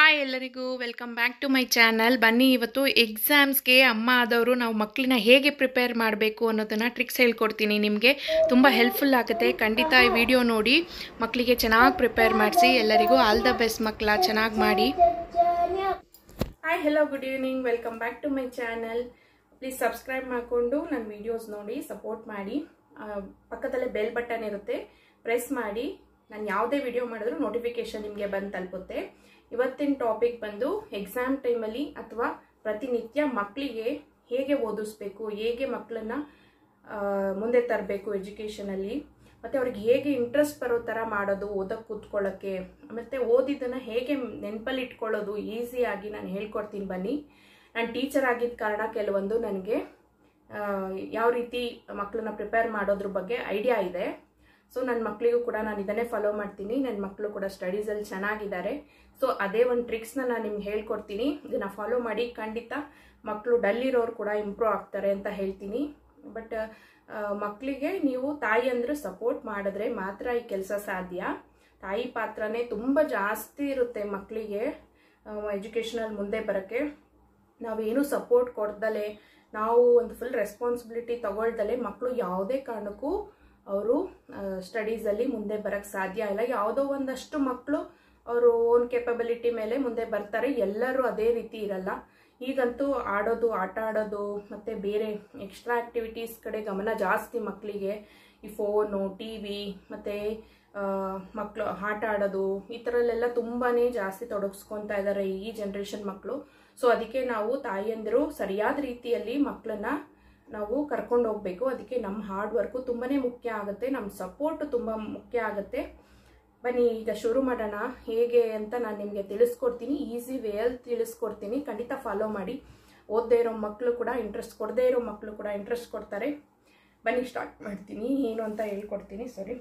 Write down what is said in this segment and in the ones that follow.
Hi ಎಲ್ಲರಿಗೂ welcome back to my channel. ಬನ್ನಿ ಇವತ್ತು ಎಕ್ಸಾಮ್ಸ್ಗೆ ಅಮ್ಮ ಆದವರು ನಾವು ಮಕ್ಕಳನ್ನ ಹೇಗೆ ಪ್ರಿಪೇರ್ ಮಾಡಬೇಕು ಅನ್ನೋದನ್ನು ಟ್ರಿಕ್ಸ್ ಹೇಳ್ಕೊಡ್ತೀನಿ. ನಿಮಗೆ ತುಂಬ ಹೆಲ್ಪ್ಫುಲ್ ಆಗುತ್ತೆ. ಖಂಡಿತ ಈ ವಿಡಿಯೋ ನೋಡಿ ಮಕ್ಕಳಿಗೆ ಚೆನ್ನಾಗಿ ಪ್ರಿಪೇರ್ ಮಾಡಿಸಿ. ಎಲ್ಲರಿಗೂ ಆಲ್ ದ ಬೆಸ್ಟ್ ಮಕ್ಕಳ, ಚೆನ್ನಾಗಿ ಮಾಡಿ. Hi hello good evening, welcome back to my channel. Please subscribe ಮಾಡಿಕೊಂಡು ನನ್ನ ವಿಡಿಯೋಸ್ ನೋಡಿ ಸಪೋರ್ಟ್ ಮಾಡಿ. ಪಕ್ಕದಲ್ಲೇ ಬೆಲ್ ಬಟನ್ ಇರುತ್ತೆ, ಪ್ರೆಸ್ ಮಾಡಿ. ನಾನು ಯಾವುದೇ ವಿಡಿಯೋ ಮಾಡಿದ್ರೂ ನೋಟಿಫಿಕೇಶನ್ ನಿಮಗೆ ಬಂದು ತಲುಪುತ್ತೆ. ಇವತ್ತಿನ ಟಾಪಿಕ್ ಬಂದು ಎಕ್ಸಾಮ್ ಟೈಮಲ್ಲಿ ಅಥವಾ ಪ್ರತಿನಿತ್ಯ ಮಕ್ಕಳಿಗೆ ಹೇಗೆ ಓದಿಸ್ಬೇಕು, ಹೇಗೆ ಮಕ್ಕಳನ್ನ ಮುಂದೆ ತರಬೇಕು ಎಜುಕೇಷನಲ್ಲಿ, ಮತ್ತು ಅವ್ರಿಗೆ ಹೇಗೆ ಇಂಟ್ರೆಸ್ಟ್ ಬರೋ ಥರ ಮಾಡೋದು ಓದಕ್ಕೆ ಕೂತ್ಕೊಳ್ಳೋಕ್ಕೆ, ಮತ್ತು ಓದಿದ್ದನ್ನು ಹೇಗೆ ನೆನಪಲ್ಲಿ ಇಟ್ಕೊಳ್ಳೋದು ಈಸಿಯಾಗಿ ನಾನು ಹೇಳ್ಕೊಡ್ತೀನಿ. ಬನ್ನಿ. ನಾನು ಟೀಚರ್ ಆಗಿದ್ದ ಕಾರಣ ಕೆಲವೊಂದು ನನಗೆ ಯಾವ ರೀತಿ ಮಕ್ಕಳನ್ನ ಪ್ರಿಪೇರ್ ಮಾಡೋದ್ರ ಬಗ್ಗೆ ಐಡಿಯಾ ಇದೆ. ಸೊ ನನ್ನ ಮಕ್ಕಳಿಗೂ ಕೂಡ ನಾನು ಇದನ್ನೇ ಫಾಲೋ ಮಾಡ್ತೀನಿ. ನನ್ನ ಮಕ್ಕಳು ಕೂಡ ಸ್ಟಡೀಸಲ್ಲಿ ಚೆನ್ನಾಗಿದ್ದಾರೆ. ಸೊ ಅದೇ ಒಂದು ಟ್ರಿಕ್ಸ್ನ ನಾನು ನಿಮ್ಗೆ ಹೇಳ್ಕೊಡ್ತೀನಿ. ಇದನ್ನು ಫಾಲೋ ಮಾಡಿ. ಖಂಡಿತ ಮಕ್ಕಳು ಡಲ್ ಇರೋರು ಕೂಡ ಇಂಪ್ರೂವ್ ಆಗ್ತಾರೆ ಅಂತ ಹೇಳ್ತೀನಿ. ಬಟ್ ಮಕ್ಕಳಿಗೆ ನೀವು ತಾಯಿ ಅಂದರೆ ಸಪೋರ್ಟ್ ಮಾಡಿದ್ರೆ ಮಾತ್ರ ಈ ಕೆಲಸ ಸಾಧ್ಯ. ತಾಯಿ ಪಾತ್ರನೇ ತುಂಬ ಜಾಸ್ತಿ ಇರುತ್ತೆ ಮಕ್ಕಳಿಗೆ ಎಜುಕೇಷನಲ್ಲಿ ಮುಂದೆ ಬರೋಕ್ಕೆ. ನಾವೇನು ಸಪೋರ್ಟ್ ಕೊಡ್ದಲೆ, ನಾವು ಒಂದು ಫುಲ್ ರೆಸ್ಪಾನ್ಸಿಬಿಲಿಟಿ ತಗೊಳ್ದಲೆ ಮಕ್ಕಳು ಯಾವುದೇ ಕಾರಣಕ್ಕೂ ಅವರು ಸ್ಟಡೀಸಲ್ಲಿ ಮುಂದೆ ಬರೋಕ್ಕೆ ಸಾಧ್ಯ ಇಲ್ಲ. ಯಾವುದೋ ಒಂದಷ್ಟು ಮಕ್ಕಳು ಅವರು ಓನ್ ಕೇಪಬಿಲಿಟಿ ಮೇಲೆ ಮುಂದೆ ಬರ್ತಾರೆ. ಎಲ್ಲರೂ ಅದೇ ರೀತಿ ಇರಲ್ಲ. ಈಗಂತೂ ಆಡೋದು, ಆಟ ಆಡೋದು ಮತ್ತು ಬೇರೆ ಎಕ್ಸ್ಟ್ರಾ ಆ್ಯಕ್ಟಿವಿಟೀಸ್ ಕಡೆ ಗಮನ ಜಾಸ್ತಿ ಮಕ್ಕಳಿಗೆ. ಈ ಫೋನು, ಟಿ ವಿ ಮತ್ತು ಮಕ್ಕಳು ಆಟ ಆಡೋದು ಈ ಥರಲ್ಲೆಲ್ಲ ತುಂಬಾ ಜಾಸ್ತಿ ತೊಡಗಿಸ್ಕೊತಾ ಇದ್ದಾರೆ ಈ ಜನ್ರೇಷನ್ ಮಕ್ಕಳು. ಸೊ ಅದಕ್ಕೆ ನಾವು ತಾಯಿಯಂದಿರು ಸರಿಯಾದ ರೀತಿಯಲ್ಲಿ ಮಕ್ಕಳನ್ನ ನಾವು ಕರ್ಕೊಂಡು ಹೋಗಬೇಕು. ಅದಕ್ಕೆ ನಮ್ಮ ಹಾರ್ಡ್ ವರ್ಕು ತುಂಬಾ ಮುಖ್ಯ ಆಗುತ್ತೆ, ನಮ್ಮ ಸಪೋರ್ಟು ತುಂಬ ಮುಖ್ಯ ಆಗುತ್ತೆ. ಬನ್ನಿ ಈಗ ಶುರು ಮಾಡೋಣ. ಹೇಗೆ ಅಂತ ನಾನು ನಿಮಗೆ ತಿಳಿಸ್ಕೊಡ್ತೀನಿ, ಈಸಿ ವೇಯಲ್ಲಿ ತಿಳಿಸ್ಕೊಡ್ತೀನಿ. ಖಂಡಿತ ಫಾಲೋ ಮಾಡಿ. ಓದದೇ ಇರೋ ಮಕ್ಕಳು ಕೂಡ ಇಂಟ್ರೆಸ್ಟ್, ಕೊಡದೇ ಇರೋ ಮಕ್ಕಳು ಕೂಡ ಇಂಟ್ರೆಸ್ಟ್ ಕೊಡ್ತಾರೆ. ಬನ್ನಿ ಸ್ಟಾರ್ಟ್ ಮಾಡ್ತೀನಿ. ಏನು ಅಂತ ಹೇಳ್ಕೊಡ್ತೀನಿ. ಸರಿ,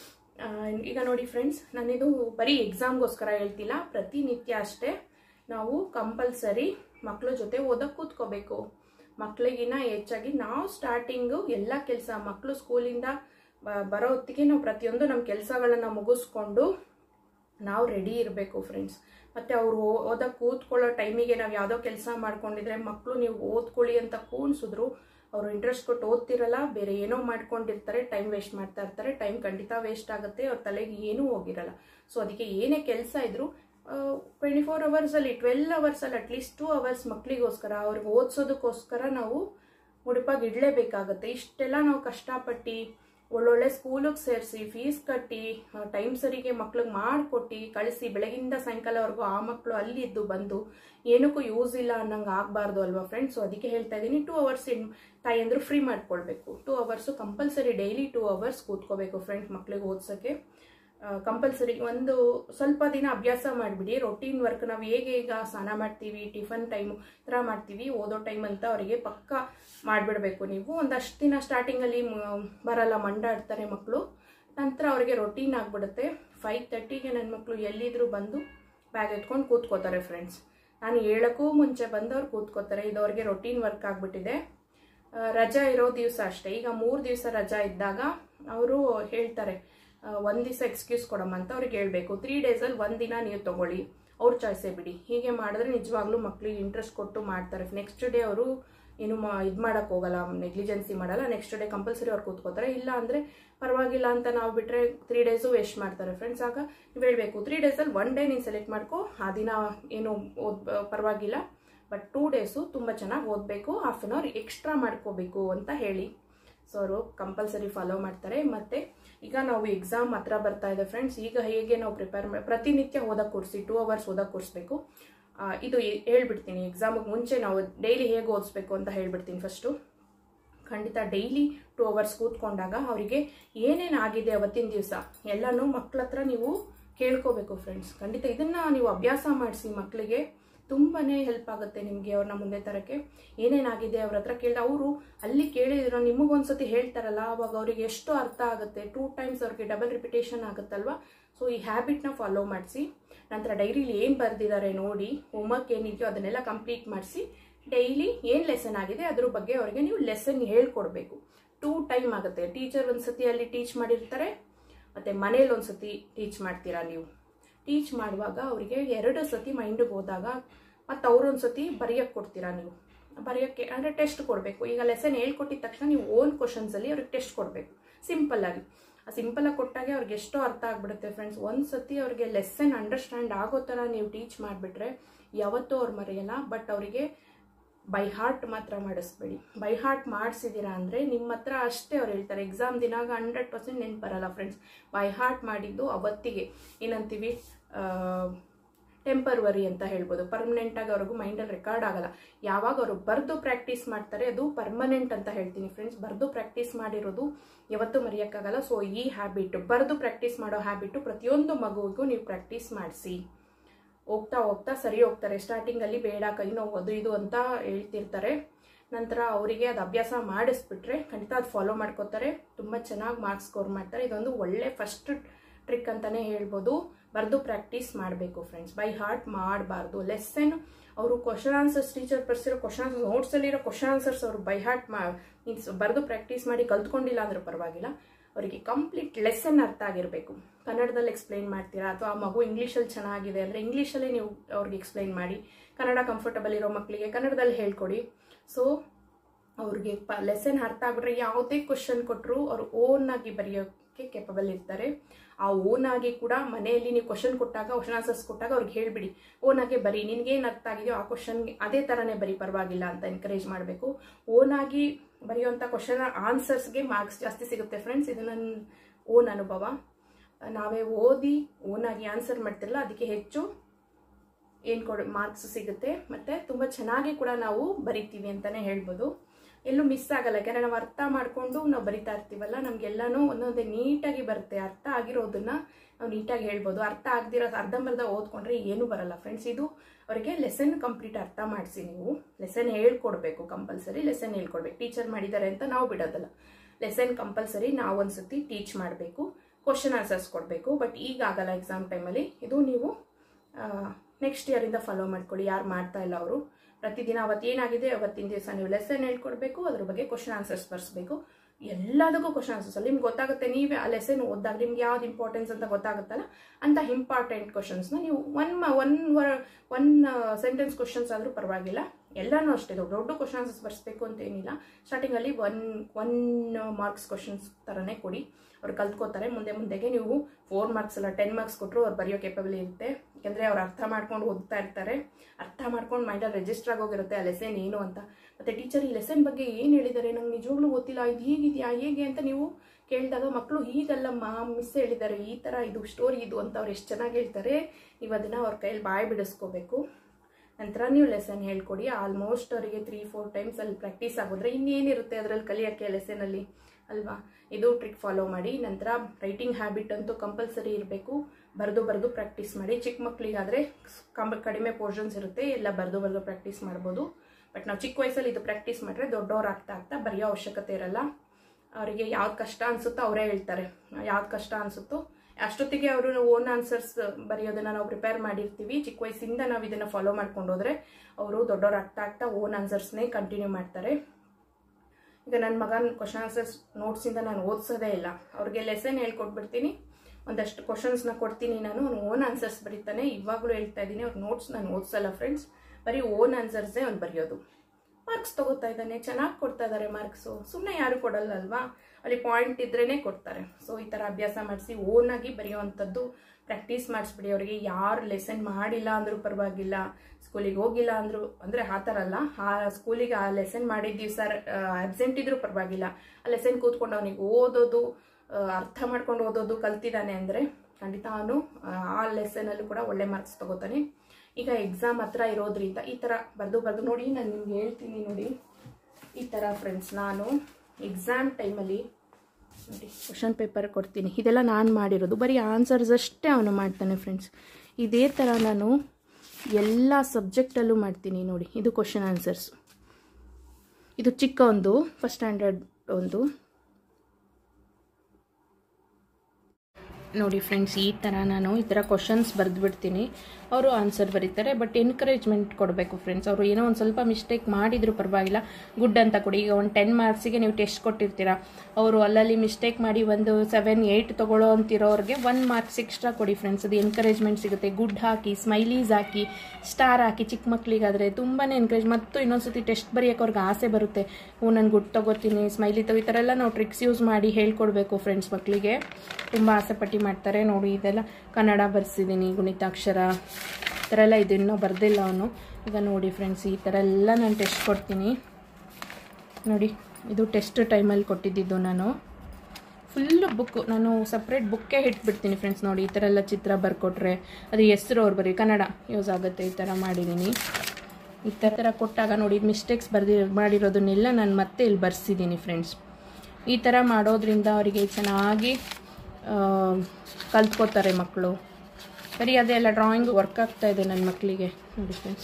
ಈಗ ನೋಡಿ ಫ್ರೆಂಡ್ಸ್, ನಾನಿದು ಬರೀ ಎಕ್ಸಾಮ್ಗೋಸ್ಕರ ಹೇಳ್ತಿಲ್ಲ. ಪ್ರತಿನಿತ್ಯ ಅಷ್ಟೇ ನಾವು ಕಂಪಲ್ಸರಿ ಮಕ್ಕಳ ಜೊತೆ ಓದಕ್ಕೆ ಕೂತ್ಕೋಬೇಕು. ಮಕ್ಕಳಿಗಿನ್ನ ಹೆಚ್ಚಾಗಿ ನಾವು ಸ್ಟಾರ್ಟಿಂಗು ಎಲ್ಲ ಕೆಲಸ, ಮಕ್ಕಳು ಸ್ಕೂಲಿಂದ ಬರೋ ಹೊತ್ತಿಗೆ ನಾವು ಪ್ರತಿಯೊಂದು ನಮ್ಮ ಕೆಲಸಗಳನ್ನು ಮುಗಿಸ್ಕೊಂಡು ನಾವು ರೆಡಿ ಇರಬೇಕು ಫ್ರೆಂಡ್ಸ್. ಮತ್ತು ಅವರು ಓದಕ್ಕೆ ಕೂತ್ಕೊಳ್ಳೋ ಟೈಮಿಗೆ ನಾವು ಯಾವುದೋ ಕೆಲಸ ಮಾಡ್ಕೊಂಡಿದ್ರೆ ಮಕ್ಕಳು ನೀವು ಓದ್ಕೊಳ್ಳಿ ಅಂತ ಕೂಣಿಸಿದ್ರು ಅವರು ಇಂಟ್ರೆಸ್ಟ್ ಕೊಟ್ಟು ಓದ್ತಿರಲ್ಲ, ಬೇರೆ ಏನೋ ಮಾಡ್ಕೊಂಡಿರ್ತಾರೆ, ಟೈಮ್ ವೇಸ್ಟ್ ಮಾಡ್ತಾ ಇರ್ತಾರೆ. ಟೈಮ್ ಖಂಡಿತ ವೇಸ್ಟ್ ಆಗುತ್ತೆ, ಅವ್ರ ತಲೆಗೆ ಏನೂ ಹೋಗಿರಲ್ಲ. ಸೊ ಅದಕ್ಕೆ ಏನೇ ಕೆಲಸ ಇದ್ದರೂ 24 ಅವರ್ಸಲ್ಲಿ 12 ಅವರ್ಸಲ್ಲಿ ಅಟ್ಲೀಸ್ಟ್ 2 ಅವರ್ಸ್ ಮಕ್ಕಳಿಗೋಸ್ಕರ, ಅವ್ರಿಗೆ ಓದಿಸೋದಕ್ಕೋಸ್ಕರ ನಾವು ಮುಡಿಪಾಗಿ ಇಡಲೇಬೇಕಾಗತ್ತೆ. ಇಷ್ಟೆಲ್ಲ ನಾವು ಕಷ್ಟಪಟ್ಟು ಒಳ್ಳೊಳ್ಳೆ ಸ್ಕೂಲಿಗೆ ಸೇರಿಸಿ, ಫೀಸ್ ಕಟ್ಟಿ, ಟೈಮ್ ಸರಿಗೆ ಮಕ್ಳಿಗೆ ಮಾಡಿಕೊಟ್ಟು ಕಳಿಸಿ, ಬೆಳಗಿಂದ ಸಾಯಂಕಾಲವರೆಗೂ ಆ ಮಕ್ಕಳು ಅಲ್ಲಿದ್ದು ಬಂದು ಏನಕ್ಕೂ ಯೂಸ್ ಇಲ್ಲ ಅನ್ನಂಗೆ ಆಗಬಾರ್ದು ಅಲ್ವಾ ಫ್ರೆಂಡ್ಸ್. ಸೊ ಅದಕ್ಕೆ ಹೇಳ್ತಾ ಇದ್ದೀನಿ, 2 ಅವರ್ಸ್ ತಾಯಿಯಂದ್ರು ಫ್ರೀ ಮಾಡ್ಕೊಳ್ಬೇಕು. 2 ಅವರ್ಸು ಕಂಪಲ್ಸರಿ, ಡೈಲಿ 2 ಅವರ್ಸ್ ಕೂತ್ಕೋಬೇಕು ಫ್ರೆಂಡ್ಸ್ ಮಕ್ಳಿಗೆ ಓದಿಸೋಕ್ಕೆ. ಕಂಪಲ್ಸರಿ ಒಂದು ಸ್ವಲ್ಪ ದಿನ ಅಭ್ಯಾಸ ಮಾಡಿಬಿಡಿ. ರೊಟೀನ್ ವರ್ಕ್ ನಾವು ಹೇಗೆ ಈಗ ಸ್ನಾನ ಮಾಡ್ತೀವಿ, ಟಿಫನ್ ಟೈಮು ಥರ ಮಾಡ್ತೀವಿ, ಓದೋ ಟೈಮ್ ಅಂತ ಅವರಿಗೆ ಪಕ್ಕ ಮಾಡಿಬಿಡಬೇಕು ನೀವು. ಒಂದಷ್ಟು ದಿನ ಸ್ಟಾರ್ಟಿಂಗಲ್ಲಿ ಬರಲ್ಲ, ಮಂಡಾಡ್ತಾರೆ ಮಕ್ಕಳು. ನಂತರ ಅವರಿಗೆ ರೊಟೀನ್ ಆಗಿಬಿಡುತ್ತೆ. 5:30ಗೆ ನನ್ನ ಮಕ್ಕಳು ಎಲ್ಲಿದ್ರು ಬಂದು ಬ್ಯಾಗ್ ಎತ್ಕೊಂಡು ಕೂತ್ಕೋತಾರೆ ಫ್ರೆಂಡ್ಸ್. ನಾನು ಹೇಳೋಕ್ಕೂ ಮುಂಚೆ ಬಂದು ಅವ್ರು ಕೂತ್ಕೋತಾರೆ. ಇದು ಅವ್ರಿಗೆ ರೊಟೀನ್ ವರ್ಕ್ ಆಗಿಬಿಟ್ಟಿದೆ. ರಜಾ ಇರೋ ದಿವಸ ಅಷ್ಟೇ. ಈಗ 3 ದಿವಸ ರಜಾ ಇದ್ದಾಗ ಅವರು ಹೇಳ್ತಾರೆ, 1 ದಿವಸ ಎಕ್ಸ್ಕ್ಯೂಸ್ ಕೊಡಮ್ಮ ಅಂತ ಅವ್ರಿಗೆ ಹೇಳಬೇಕು. 3 ಡೇಸಲ್ಲಿ 1 ದಿನ ನೀವು ತೊಗೊಳ್ಳಿ, ಅವ್ರ ಚಾಯ್ಸೇ ಬಿಡಿ. ಹೀಗೆ ಮಾಡಿದ್ರೆ ನಿಜವಾಗ್ಲೂ ಮಕ್ಕಳಿಗೆ ಇಂಟ್ರೆಸ್ಟ್ ಕೊಟ್ಟು ಮಾಡ್ತಾರೆ. ನೆಕ್ಸ್ಟ್ ಡೇ ಅವರು ಏನು ಇದು ಮಾಡೋಕ್ಕೆ ಹೋಗಲ್ಲ, ನೆಗ್ಲಿಜೆನ್ಸಿ ಮಾಡಲ್ಲ. ನೆಕ್ಸ್ಟ್ ಡೇ ಕಂಪಲ್ಸರಿ ಅವ್ರು ಕೂತ್ಕೋತಾರೆ. ಇಲ್ಲ ಅಂದರೆ ಪರವಾಗಿಲ್ಲ ಅಂತ ನಾವು ಬಿಟ್ಟರೆ 3 ಡೇಸು ವೇಸ್ಟ್ ಮಾಡ್ತಾರೆ ಫ್ರೆಂಡ್ಸ್. ಆಗ ನೀವು ಹೇಳಬೇಕು, 3 ಡೇಸಲ್ಲಿ 1 ಡೇ ನೀನು ಸೆಲೆಕ್ಟ್ ಮಾಡ್ಕೊ, ಆ ದಿನ ಏನು ಪರವಾಗಿಲ್ಲ, ಬಟ್ 2 ಡೇಸು ತುಂಬ ಚೆನ್ನಾಗಿ ಓದಬೇಕು, ಹಾಫ್ ಆನ್ ಅವರ್ ಎಕ್ಸ್ಟ್ರಾ ಮಾಡ್ಕೋಬೇಕು ಅಂತ ಹೇಳಿ. ಸೊ ಅವರು ಕಂಪಲ್ಸರಿ ಫಾಲೋ ಮಾಡ್ತಾರೆ. ಮತ್ತು ಈಗ ನಾವು ಎಕ್ಸಾಮ್ ಹತ್ರ ಬರ್ತಾ ಇದೆ ಫ್ರೆಂಡ್ಸ್. ಈಗ ಹೇಗೆ ನಾವು ಪ್ರಿಪೇರ್ ಪ್ರತಿನಿತ್ಯ ಓದಕ್ಕೆ ಕೂರಿಸಿ 2 ಅವರ್ಸ್ ಓದಕ್ಕೆ ಕೂರಿಸ್ಬೇಕು. ಇದು ಹೇಳ್ಬಿಡ್ತೀನಿ. ಎಕ್ಸಾಮಿಗೆ ಮುಂಚೆ ನಾವು ಡೈಲಿ ಹೇಗೆ ಓದಿಸ್ಬೇಕು ಅಂತ ಹೇಳ್ಬಿಡ್ತೀನಿ ಫಸ್ಟು. ಖಂಡಿತ ಡೈಲಿ 2 ಅವರ್ಸ್ ಕೂತ್ಕೊಂಡಾಗ ಅವರಿಗೆ ಏನೇನಾಗಿದೆ ಅವತ್ತಿನ ದಿವಸ ಎಲ್ಲನೂ ಮಕ್ಕಳ ಹತ್ರ ನೀವು ಕೇಳ್ಕೋಬೇಕು ಫ್ರೆಂಡ್ಸ್. ಖಂಡಿತ ಇದನ್ನು ನೀವು ಅಭ್ಯಾಸ ಮಾಡಿಸಿ. ಮಕ್ಕಳಿಗೆ ತುಂಬಾ ಹೆಲ್ಪ್ ಆಗುತ್ತೆ ನಿಮಗೆ ಅವ್ರನ್ನ ಮುಂದೆ ತರೋಕ್ಕೆ. ಏನೇನಾಗಿದೆ ಅವ್ರ ಹತ್ರ ಕೇಳಿದ ಅವರು ಅಲ್ಲಿ ಕೇಳಿದ್ರು ನಿಮಗೊಂದ್ಸತಿ ಹೇಳ್ತಾರಲ್ಲ, ಅವಾಗ ಅವ್ರಿಗೆ ಎಷ್ಟು ಅರ್ಥ ಆಗುತ್ತೆ. 2 ಟೈಮ್ಸ್ ಅವ್ರಿಗೆ ಡಬಲ್ ರಿಪಿಟೇಷನ್ ಆಗುತ್ತಲ್ವ. ಸೊ ಈ ಹ್ಯಾಬಿಟ್ನ ಫಾಲೋ ಮಾಡಿಸಿ. ನಂತರ ಡೈರಿಲಿ ಏನು ಬರೆದಿದ್ದಾರೆ ನೋಡಿ, ಹೋಮ್ವರ್ಕ್ ಏನಿದೆಯೋ ಅದನ್ನೆಲ್ಲ ಕಂಪ್ಲೀಟ್ ಮಾಡಿಸಿ. ಡೈಲಿ ಏನು ಲೆಸನ್ ಆಗಿದೆ ಅದ್ರ ಬಗ್ಗೆ ಅವರಿಗೆ ನೀವು ಲೆಸನ್ ಹೇಳ್ಕೊಡ್ಬೇಕು. 2 ಟೈಮ್ ಆಗುತ್ತೆ. ಟೀಚರ್ ಒಂದ್ಸತಿ ಅಲ್ಲಿ ಟೀಚ್ ಮಾಡಿರ್ತಾರೆ, ಮತ್ತು ಮನೇಲಿ ಒಂದ್ಸತಿ ಟೀಚ್ ಮಾಡ್ತೀರಾ ನೀವು. ಟೀಚ್ ಮಾಡುವಾಗ ಅವರಿಗೆ 2 ಸತಿ ಮೈಂಡಿಗೆ ಹೋದಾಗ ಮತ್ತು ಅವರೊಂದು ಸತಿ ಬರೆಯೋಕ್ಕೆ ಕೊಡ್ತೀರಾ ನೀವು. ಬರೆಯೋಕ್ಕೆ ಅಂದರೆ ಟೆಸ್ಟ್ ಕೊಡಬೇಕು. ಈಗ ಲೆಸನ್ ಹೇಳ್ಕೊಟ್ಟಿದ ತಕ್ಷಣ ನೀವು ಓನ್ ಕ್ವಶನ್ಸಲ್ಲಿ ಅವ್ರಿಗೆ ಟೆಸ್ಟ್ ಕೊಡಬೇಕು ಸಿಂಪಲ್ಲಾಗಿ. ಆ ಸಿಂಪಲಾಗಿ ಕೊಟ್ಟಾಗೆ ಅವ್ರಿಗೆ ಎಷ್ಟೋ ಅರ್ಥ ಆಗಿಬಿಡುತ್ತೆ ಫ್ರೆಂಡ್ಸ್. ಒಂದು ಸತಿ ಅವ್ರಿಗೆ ಲೆಸನ್ ಅಂಡರ್ಸ್ಟ್ಯಾಂಡ್ ಆಗೋ ಥರ ನೀವು ಟೀಚ್ ಮಾಡಿಬಿಟ್ರೆ ಯಾವತ್ತೂ ಅವ್ರು ಮರೆಯಲ್ಲ. ಬಟ್ ಅವರಿಗೆ ಬೈ ಹಾರ್ಟ್ ಮಾತ್ರ ಮಾಡಿಸ್ಬೇಡಿ. ಬೈ ಹಾರ್ಟ್ ಮಾಡಿಸಿದ್ದೀರಾ ಅಂದರೆ ನಿಮ್ಮ ಹತ್ರ ಅಷ್ಟೇ ಅವ್ರು ಹೇಳ್ತಾರೆ. ಎಕ್ಸಾಮ್ ದಿನಾಗ 100% ನೆನ್ಪು ಬರಲ್ಲ ಫ್ರೆಂಡ್ಸ್. ಬೈ ಹಾರ್ಟ್ ಮಾಡಿದ್ದು ಅವತ್ತಿಗೆ ಏನಂತೀವಿ ಟೆಂಪರ್ವರಿ ಅಂತ ಹೇಳ್ಬೋದು. ಪರ್ಮನೆಂಟಾಗಿ ಅವ್ರಿಗೂ ಮೈಂಡಲ್ಲಿ ರೆಕಾರ್ಡ್ ಆಗಲ್ಲ. ಯಾವಾಗ ಅವರು ಬರೆದು ಪ್ರಾಕ್ಟೀಸ್ ಮಾಡ್ತಾರೆ ಅದು ಪರ್ಮನೆಂಟ್ ಅಂತ ಹೇಳ್ತೀನಿ ಫ್ರೆಂಡ್ಸ್. ಬರೆದು ಪ್ರಾಕ್ಟೀಸ್ ಮಾಡಿರೋದು ಯಾವತ್ತೂ ಮರೆಯೋಕ್ಕಾಗಲ್ಲ. ಸೊ ಈ ಹ್ಯಾಬಿಟ್ಟು, ಬರೆದು ಪ್ರಾಕ್ಟೀಸ್ ಮಾಡೋ ಹ್ಯಾಬಿಟ್ಟು ಪ್ರತಿಯೊಂದು ಮಗುವಿಗೂ ನೀವು ಪ್ರಾಕ್ಟೀಸ್ ಮಾಡಿಸಿ. ಹೋಗ್ತಾ ಹೋಗ್ತಾ ಸರಿ ಹೋಗ್ತಾರೆ. ಸ್ಟಾರ್ಟಿಂಗಲ್ಲಿ ಬೇಡ ಕೈ ನೋವು ಅದು ಇದು ಅಂತ ಹೇಳ್ತಿರ್ತಾರೆ. ನಂತರ ಅವರಿಗೆ ಅದು ಅಭ್ಯಾಸ ಮಾಡಿಸ್ಬಿಟ್ರೆ ಖಂಡಿತ ಅದು ಫಾಲೋ ಮಾಡ್ಕೋತಾರೆ. ತುಂಬ ಚೆನ್ನಾಗಿ ಮಾರ್ಕ್ಸ್ ಸ್ಕೋರ್ ಮಾಡ್ತಾರೆ. ಇದೊಂದು ಒಳ್ಳೆ ಫಸ್ಟ್ ಟ್ರಿಕ್ ಅಂತಲೇ ಹೇಳ್ಬೋದು. ಬರೆದು ಪ್ರಾಕ್ಟೀಸ್ ಮಾಡಬೇಕು ಫ್ರೆಂಡ್ಸ್. ಬೈ ಹಾರ್ಟ್ ಮಾಡಬಾರ್ದು. ಲೆಸನ್ ಅವರು ಕ್ವಶನ್ ಆನ್ಸರ್ಸ್ ಟೀಚರ್ ಬರ್ಸಿರೋ ಕ್ವಶನ್ ಆನ್ಸರ್ಸ್ ನೋಟ್ಸಲ್ಲಿರೋ ಕ್ವಶನ್ ಆನ್ಸರ್ಸ್ ಅವರು ಬೈ ಹಾರ್ಟ್ ಮೀನ್ಸ್ ಬರೆದು ಪ್ರಾಕ್ಟೀಸ್ ಮಾಡಿ ಕಲ್ತ್ಕೊಂಡಿಲ್ಲ ಅಂದ್ರೂ ಪರವಾಗಿಲ್ಲ. ಅವರಿಗೆ ಕಂಪ್ಲೀಟ್ ಲೆಸನ್ ಅರ್ಥ ಆಗಿರಬೇಕು. ಕನ್ನಡದಲ್ಲಿ ಎಕ್ಸ್ಪ್ಲೈನ್ ಮಾಡ್ತೀರಾ ಅಥವಾ ಆ ಮಗು ಇಂಗ್ಲೀಷಲ್ಲಿ ಚೆನ್ನಾಗಿದೆ ಅಂದರೆ ಇಂಗ್ಲೀಷಲ್ಲೇ ನೀವು ಅವ್ರಿಗೆ ಎಕ್ಸ್ಪ್ಲೈನ್ ಮಾಡಿ. ಕನ್ನಡ ಕಂಫರ್ಟಬಲ್ ಇರೋ ಮಕ್ಕಳಿಗೆ ಕನ್ನಡದಲ್ಲಿ ಹೇಳ್ಕೊಡಿ. ಸೊ ಅವ್ರಿಗೆ ಲೆಸನ್ ಅರ್ಥ ಆಗ್ಬಿಟ್ರೆ ಯಾವುದೇ ಕ್ವಶನ್ ಕೊಟ್ಟರು ಅವರು ಓನಾಗಿ ಬರೆಯೋಕ್ಕೆ ಕೇಪಬಲ್ ಇರ್ತಾರೆ. ಆ ಓನಾಗಿ ಕೂಡ ಮನೆಯಲ್ಲಿ ನೀವು ಕ್ವಶನ್ ಕೊಟ್ಟಾಗ ಕ್ವಶನ್ ಆನ್ಸರ್ಸ್ ಕೊಟ್ಟಾಗ ಅವ್ರಿಗೆ ಹೇಳಿಬಿಡಿ, ಓನಾಗೆ ಬರೀ, ನಿನ್ಗೇನು ಅರ್ಥ ಆಗಿದೆಯೋ ಆ ಕ್ವಶನ್ಗೆ ಅದೇ ಥರನೇ ಬರೀ, ಪರವಾಗಿಲ್ಲ ಅಂತ ಎನ್ಕರೇಜ್ ಮಾಡಬೇಕು. ಓನಾಗಿ ಬರೆಯುವಂಥ ಕ್ವಶನ್ ಆನ್ಸರ್ಸ್ಗೆ ಮಾರ್ಕ್ಸ್ ಜಾಸ್ತಿ ಸಿಗುತ್ತೆ ಫ್ರೆಂಡ್ಸ್. ಇದು ನನ್ನ ಓನ್ ಅನುಭವ. ನಾವೇ ಓದಿ ಓನಾಗಿ ಆನ್ಸರ್ ಮಾಡ್ತಿರಲ್ಲ ಅದಕ್ಕೆ ಹೆಚ್ಚು ಮಾರ್ಕ್ಸ್ ಸಿಗುತ್ತೆ. ಮತ್ತು ತುಂಬ ಚೆನ್ನಾಗಿ ಕೂಡ ನಾವು ಬರಿತೀವಿ ಅಂತಲೇ ಹೇಳ್ಬೋದು. ಎಲ್ಲೂ ಮಿಸ್ ಆಗಲ್ಲ. ಯಾಕಂದರೆ ನಾವು ಅರ್ಥ ಮಾಡಿಕೊಂಡು ನಾವು ಬರಿತಾ ಇರ್ತೀವಲ್ಲ, ನಮಗೆಲ್ಲನೂ ಒಂದೊಂದೇ ನೀಟಾಗಿ ಬರುತ್ತೆ. ಅರ್ಥ ಆಗಿರೋದನ್ನು ನಾವು ನೀಟಾಗಿ ಹೇಳ್ಬೋದು. ಅರ್ಥ ಆಗದಿರೋ ಅರ್ಧಂಬರ್ಧ ಓದ್ಕೊಂಡ್ರೆ ಏನೂ ಬರಲ್ಲ ಫ್ರೆಂಡ್ಸ್. ಇದು ಅವರಿಗೆ ಲೆಸನ್ ಕಂಪ್ಲೀಟ್ ಅರ್ಥ ಮಾಡಿಸಿ. ನೀವು ಲೆಸನ್ ಹೇಳ್ಕೊಡ್ಬೇಕು, ಕಂಪಲ್ಸರಿ ಲೆಸನ್ ಹೇಳ್ಕೊಡ್ಬೇಕು. ಟೀಚರ್ ಮಾಡಿದ್ದಾರೆ ಅಂತ ನಾವು ಬಿಡೋದಲ್ಲ. ಲೆಸನ್ ಕಂಪಲ್ಸರಿ ನಾವು ಒಂದ್ಸತಿ ಟೀಚ್ ಮಾಡಬೇಕು. ಕ್ವಶನ್ ಆನ್ಸರ್ಸ್ ಕೊಡಬೇಕು. ಬಟ್ ಈಗ ಆಗಲ್ಲ ಎಕ್ಸಾಮ್ ಟೈಮಲ್ಲಿ. ಇದು ನೀವು ನೆಕ್ಸ್ಟ್ ಇಯರಿಂದ ಫಾಲೋ ಮಾಡ್ಕೊಳ್ಳಿ. ಯಾರು ಮಾಡ್ತಾ ಇಲ್ಲ ಅವರು ಪ್ರತಿದಿನ ಅವತ್ತೇನಾಗಿದೆ ಅವತ್ತಿನ ದಿವಸ ನೀವು ಲೆಸನ್ ಹೇಳ್ಕೊಡ್ಬೇಕು. ಅದ್ರ ಬಗ್ಗೆ ಕ್ವಶನ್ ಆನ್ಸರ್ಸ್ ಬರ್ಸ್ಬೇಕು. ಎಲ್ಲದಕ್ಕೂ ಕ್ವಶನ್ ಆನ್ಸರ್ಸ್ ಅಲ್ಲಿ ನಿಮ್ಗೆ ಗೊತ್ತಾಗುತ್ತೆ. ನೀವೇ ಆ ಲೆಸನ್ ಓದಿದಾಗ ನಿಮ್ಗೆ ಯಾವ್ದು ಇಂಪಾರ್ಟೆನ್ಸ್ ಅಂತ ಗೊತ್ತಾಗುತ್ತಲ್ಲ, ಅಂತ ಇಂಪಾರ್ಟೆಂಟ್ ಕ್ವಶನ್ಸ್ನ ನೀವು ಒನ್ ಸೆಂಟೆನ್ಸ್ ಕ್ವಶನ್ಸ್ ಆದರೂ ಪರವಾಗಿಲ್ಲ. ಎಲ್ಲನೂ ಅಷ್ಟೇ ದೊಡ್ಡ ಕ್ವಶನ್ ಆನ್ಸರ್ಸ್ ಬರ್ಸ್ಬೇಕು ಅಂತ ಏನಿಲ್ಲ. ಸ್ಟಾರ್ಟಿಂಗಲ್ಲಿ ಒನ್ ಮಾರ್ಕ್ಸ್ ಕ್ವಶನ್ಸ್ ಥರನೇ ಕೊಡಿ. ಅವ್ರು ಕಲ್ತ್ಕೋತಾರೆ. ಮುಂದೆಗೆ ನೀವು 4 ಮಾರ್ಕ್ಸ್ ಅಲ್ಲ 10 ಮಾರ್ಕ್ಸ್ ಕೊಟ್ಟರು ಅವ್ರು ಬರೆಯೋ ಕೇಪಬಲ್ ಇರುತ್ತೆ. ಯಾಕೆಂದರೆ ಅವ್ರು ಅರ್ಥ ಮಾಡ್ಕೊಂಡು ಓದ್ತಾ ಇರ್ತಾರೆ. ಅರ್ಥ ಮಾಡ್ಕೊಂಡು ಮೈಂಡಲ್ಲಿ ರಿಜಿಸ್ಟರ್ ಆಗೋಗಿರುತ್ತೆ ಆ ಲೆಸನ್ ಏನು ಅಂತ. ಮತ್ತು ಟೀಚರ್ ಈ ಲೆಸನ್ ಬಗ್ಗೆ ಏನು ಹೇಳಿದ್ದಾರೆ, ನಂಗೆ ನಿಜವಾಗ್ಲೂ ಗೊತ್ತಿಲ್ಲ, ಇದು ಹೀಗಿದೆಯಾ ಹೇಗೆ ಅಂತ ನೀವು ಕೇಳಿದಾಗ ಮಕ್ಕಳು ಹೀಗಲ್ಲಮ್ಮ ಮಿಸ್ ಹೇಳಿದ್ದಾರೆ, ಈ ಥರ ಇದು ಸ್ಟೋರಿ ಇದು ಅಂತ ಅವ್ರು ಎಷ್ಟು ಚೆನ್ನಾಗಿ ಹೇಳ್ತಾರೆ. ನೀವು ಅದನ್ನು ಅವ್ರ ಕೈಯಲ್ಲಿ ಬಾಯಿ ಬಿಡಿಸ್ಕೋಬೇಕು. ನಂತರ ನೀವು ಲೆಸನ್ ಹೇಳ್ಕೊಡಿ. ಆಲ್ಮೋಸ್ಟ್ ಅವರಿಗೆ 3-4 ಟೈಮ್ಸ್ ಅಲ್ಲಿ ಪ್ರಾಕ್ಟೀಸ್ ಆಗೋದ್ರೆ ಇನ್ನೇನಿರುತ್ತೆ ಅದರಲ್ಲಿ ಕಲಿಯೋಕ್ಕೆ ಲೆಸನಲ್ಲಿ ಅಲ್ವಾ. ಇದು ಟ್ರಿಕ್ ಫಾಲೋ ಮಾಡಿ. ನಂತರ ರೈಟಿಂಗ್ ಹ್ಯಾಬಿಟ್ ಅಂತೂ ಕಂಪಲ್ಸರಿ ಇರಬೇಕು. ಬರೆದು ಪ್ರಾಕ್ಟೀಸ್ ಮಾಡಿ. ಚಿಕ್ಕ ಮಕ್ಕಳಿಗಾದರೆ ಕಡಿಮೆ ಪೋರ್ಷನ್ಸ್ ಇರುತ್ತೆ, ಎಲ್ಲ ಬರೆದು ಪ್ರಾಕ್ಟೀಸ್ ಮಾಡ್ಬೋದು. ಬಟ್ ನಾವು ಚಿಕ್ಕ ವಯಸ್ಸಲ್ಲಿ ಇದು ಪ್ರಾಕ್ಟೀಸ್ ಮಾಡಿದ್ರೆ ದೊಡ್ಡವ್ರು ಆಗ್ತಾ ಬರೆಯೋ ಅವಶ್ಯಕತೆ ಇರಲ್ಲ. ಅವರಿಗೆ ಯಾವ್ದು ಕಷ್ಟ ಅನಿಸುತ್ತೋ ಅವರೇ ಹೇಳ್ತಾರೆ. ಯಾವ್ದು ಕಷ್ಟ ಅನಿಸುತ್ತೋ ಅಷ್ಟೊತ್ತಿಗೆ ಅವರು ಓನ್ ಆನ್ಸರ್ಸ್ ಬರೆಯೋದನ್ನು ನಾವು ಪ್ರಿಪೇರ್ ಮಾಡಿರ್ತೀವಿ. ಚಿಕ್ಕ ವಯಸ್ಸಿಂದ ನಾವು ಇದನ್ನು ಫಾಲೋ ಮಾಡ್ಕೊಂಡು ಹೋದರೆ ಅವರು ದೊಡ್ಡವ್ರು ಆಗ್ತಾ ಓನ್ ಆನ್ಸರ್ಸ್ನೇ ಕಂಟಿನ್ಯೂ ಮಾಡ್ತಾರೆ. ಈಗ ನನ್ನ ಮಗನ ಕ್ವಶನ್ ಆನ್ಸರ್ಸ್ ನೋಟ್ಸಿಂದ ನಾನು ಓದಿಸೋದೇ ಇಲ್ಲ. ಅವ್ರಿಗೆ ಲೆಸನ್ ಹೇಳ್ಕೊಟ್ಬಿಡ್ತೀನಿ. ಒಂದಷ್ಟು ಕ್ವಶನ್ಸ್ನ ಕೊಡ್ತೀನಿ ನಾನು, ಅವ್ನು ಓನ್ ಆನ್ಸರ್ಸ್ ಬರೀತಾನೆ. ಇವಾಗಲೂ ಹೇಳ್ತಾ ಇದ್ದೀನಿ, ಅವ್ರ ನೋಟ್ಸ್ ನಾನು ಓದಿಸಲ್ಲ ಫ್ರೆಂಡ್ಸ್. ಬರೀ ಓನ್ ಆನ್ಸರ್ಸೇ ಅವ್ನು ಬರೆಯೋದು. ಮಾರ್ಕ್ಸ್ ತೊಗೋತಾ ಇದ್ದಾನೆ, ಚೆನ್ನಾಗಿ ಕೊಡ್ತಾ ಇದ್ದಾರೆ ಮಾರ್ಕ್ಸು. ಸುಮ್ಮನೆ ಯಾರು ಕೊಡಲ್ಲ ಅಲ್ವಾ, ಅಲ್ಲಿ ಪಾಯಿಂಟ್ ಇದ್ರೇ ಕೊಡ್ತಾರೆ. ಸೊ ಈ ಥರ ಅಭ್ಯಾಸ ಮಾಡಿಸಿ ಓನಾಗಿ ಬರೆಯೋವಂಥದ್ದು ಪ್ರಾಕ್ಟೀಸ್ ಮಾಡಿಸ್ಬಿಡಿ. ಅವರಿಗೆ ಯಾರು ಲೆಸನ್ ಮಾಡಿಲ್ಲ ಅಂದರೂ ಪರವಾಗಿಲ್ಲ, ಸ್ಕೂಲಿಗೆ ಹೋಗಿಲ್ಲ ಅಂದರು ಅಂದರೆ ಆ ಥರ ಅಲ್ಲ, ಆ ಸ್ಕೂಲಿಗೆ ಆ ಲೆಸನ್ ಮಾಡಿದ ದಿವಸ ಆಬ್ಸೆಂಟ್ ಇದ್ರೂ ಪರವಾಗಿಲ್ಲ, ಆ ಲೆಸನ್ ಕೂತ್ಕೊಂಡು ಅವನಿಗೆ ಓದೋದು ಅರ್ಥ ಮಾಡ್ಕೊಂಡು ಓದೋದು ಕಲ್ತಿದ್ದಾನೆ ಅಂದರೆ ಖಂಡಿತ ಅವನು ಆ ಲೆಸನಲ್ಲೂ ಕೂಡ ಒಳ್ಳೆ ಮಾರ್ಕ್ಸ್ ತೊಗೋತಾನೆ. ಈಗ ಎಕ್ಸಾಮ್ ಹತ್ರ ಇರೋದ್ರಿಂದ ಈ ಥರ ಬರೆದು ನೋಡಿ. ನಾನು ನಿಮ್ಗೆ ಹೇಳ್ತೀನಿ ನೋಡಿ, ಈ ಥರ ಫ್ರೆಂಡ್ಸ್ ನಾನು ಎಕ್ಸಾಮ್ ಟೈಮಲ್ಲಿ ನೋಡಿ ಕ್ವಶನ್ ಪೇಪರ್ ಕೊಡ್ತೀನಿ. ಇದೆಲ್ಲ ನಾನು ಮಾಡಿರೋದು, ಬರೀ ಆನ್ಸರ್ಸ್ ಅಷ್ಟೇ ಅವನು ಮಾಡ್ತಾನೆ ಫ್ರೆಂಡ್ಸ್. ಇದೇ ಥರ ನಾನು ಎಲ್ಲ ಸಬ್ಜೆಕ್ಟಲ್ಲೂ ಮಾಡ್ತೀನಿ ನೋಡಿ. ಇದು ಕ್ವಶನ್ ಆನ್ಸರ್ಸ್. ಇದು ಚಿಕ್ಕ ಒಂದು ಫಸ್ಟ್ ಸ್ಟ್ಯಾಂಡರ್ಡ್ ಒಂದು. ನೋಡಿ ಫ್ರೆಂಡ್ಸ್, ಈ ಥರ ನಾನು ಈ ಥರ ಕ್ವಶನ್ಸ್ ಬರೆದುಬಿಡ್ತೀನಿ, ಅವರು ಆನ್ಸರ್ ಬರೀತಾರೆ. ಬಟ್ ಎನ್ಕರೇಜ್ಮೆಂಟ್ ಕೊಡಬೇಕು ಫ್ರೆಂಡ್ಸ್. ಅವರು ಏನೋ ಒಂದು ಸ್ವಲ್ಪ ಮಿಸ್ಟೇಕ್ ಮಾಡಿದ್ರು ಪರವಾಗಿಲ್ಲ, ಗುಡ್ ಅಂತ ಕೊಡಿ. ಈಗ ಒಂದು 10 ಮಾರ್ಕ್ಸಿಗೆ ನೀವು ಟೆಸ್ಟ್ ಕೊಟ್ಟಿರ್ತೀರಾ, ಅವರು ಅಲ್ಲಲ್ಲಿ ಮಿಸ್ಟೇಕ್ ಮಾಡಿ ಒಂದು 7, 8 ತೊಗೊಳ್ಳೋ ಅಂತಿರೋರಿಗೆ 1 ಮಾರ್ಕ್ಸ್ ಎಕ್ಸ್ಟ್ರಾ ಕೊಡಿ ಫ್ರೆಂಡ್ಸ್. ಅದು ಎನ್ಕರೇಜ್ಮೆಂಟ್ ಸಿಗುತ್ತೆ. ಗುಡ್ ಹಾಕಿ, ಸ್ಮೈಲೀಸ್ ಹಾಕಿ, ಸ್ಟಾರ್ ಹಾಕಿ. ಚಿಕ್ಕ ಮಕ್ಕಳಿಗಾದರೆ ತುಂಬಾ ಎನ್ಕರೇಜ್. ಮತ್ತು ಇನ್ನೊಂದ್ಸತಿ ಟೆಸ್ಟ್ ಬರೆಯೋಕೆ ಅವ್ರಿಗೆ ಆಸೆ ಬರುತ್ತೆ, ನಾನು ಗುಡ್ ತೊಗೋತೀನಿ, ಸ್ಮೈಲಿ ಈ ಥರ ಎಲ್ಲ ನಾವು ಟ್ರಿಕ್ಸ್ ಯೂಸ್ ಮಾಡಿ ಹೇಳ್ಕೊಡ್ಬೇಕು ಫ್ರೆಂಡ್ಸ್. ಮಕ್ಕಳಿಗೆ ತುಂಬ ಆಸೆ ಪಟ್ಟಿ ಮಾಡ್ತಾರೆ. ನೋಡಿ, ಇದೆಲ್ಲ ಕನ್ನಡ ಬರ್ಸಿದ್ದೀನಿ, ಗುಣಿತಾಕ್ಷರ ಈ ಥರ ಎಲ್ಲ ಇದು ಇನ್ನೂ ಬರ್ದಿಲ್ಲ ಅವನು. ಈಗ ನೋಡಿ ಫ್ರೆಂಡ್ಸ್, ಈ ಥರ ಎಲ್ಲ ನಾನು ಟೆಸ್ಟ್ ಕೊಡ್ತೀನಿ. ನೋಡಿ, ಇದು ಟೆಸ್ಟ್ ಟೈಮಲ್ಲಿ ಕೊಟ್ಟಿದ್ದು. ನಾನು ಫುಲ್ಲು ಬುಕ್ಕು, ನಾನು ಸಪ್ರೇಟ್ ಬುಕ್ಕೇ ಇಟ್ಬಿಡ್ತೀನಿ ಫ್ರೆಂಡ್ಸ್. ನೋಡಿ, ಈ ಥರ ಎಲ್ಲ ಚಿತ್ರ ಬರ್ಕೊಟ್ರೆ ಅದು ಹೆಸರು ಅವ್ರು ಬರೀ ಕನ್ನಡ ಯೂಸ್ ಆಗುತ್ತೆ. ಈ ಥರ ಮಾಡಿದ್ದೀನಿ. ಈ ಥರ ಕೊಟ್ಟಾಗ ನೋಡಿ, ಮಿಸ್ಟೇಕ್ಸ್ ಮಾಡಿರೋದನ್ನೆಲ್ಲ ನಾನು ಮತ್ತೆ ಇಲ್ಲಿ ಬರ್ಸಿದ್ದೀನಿ ಫ್ರೆಂಡ್ಸ್. ಈ ಥರ ಮಾಡೋದ್ರಿಂದ ಅವರಿಗೆ ಚೆನ್ನಾಗಿ ಕಲ್ತ್ಕೋತಾರೆ ಮಕ್ಕಳು. ಬರೀ ಅದೆಲ್ಲ ಡ್ರಾಯಿಂಗ್ ವರ್ಕ್ ಆಗ್ತಾ ಇದೆ ನನ್ನ ಮಕ್ಕಳಿಗೆ. ನೋಡಿ ಫ್ರೆಂಡ್ಸ್,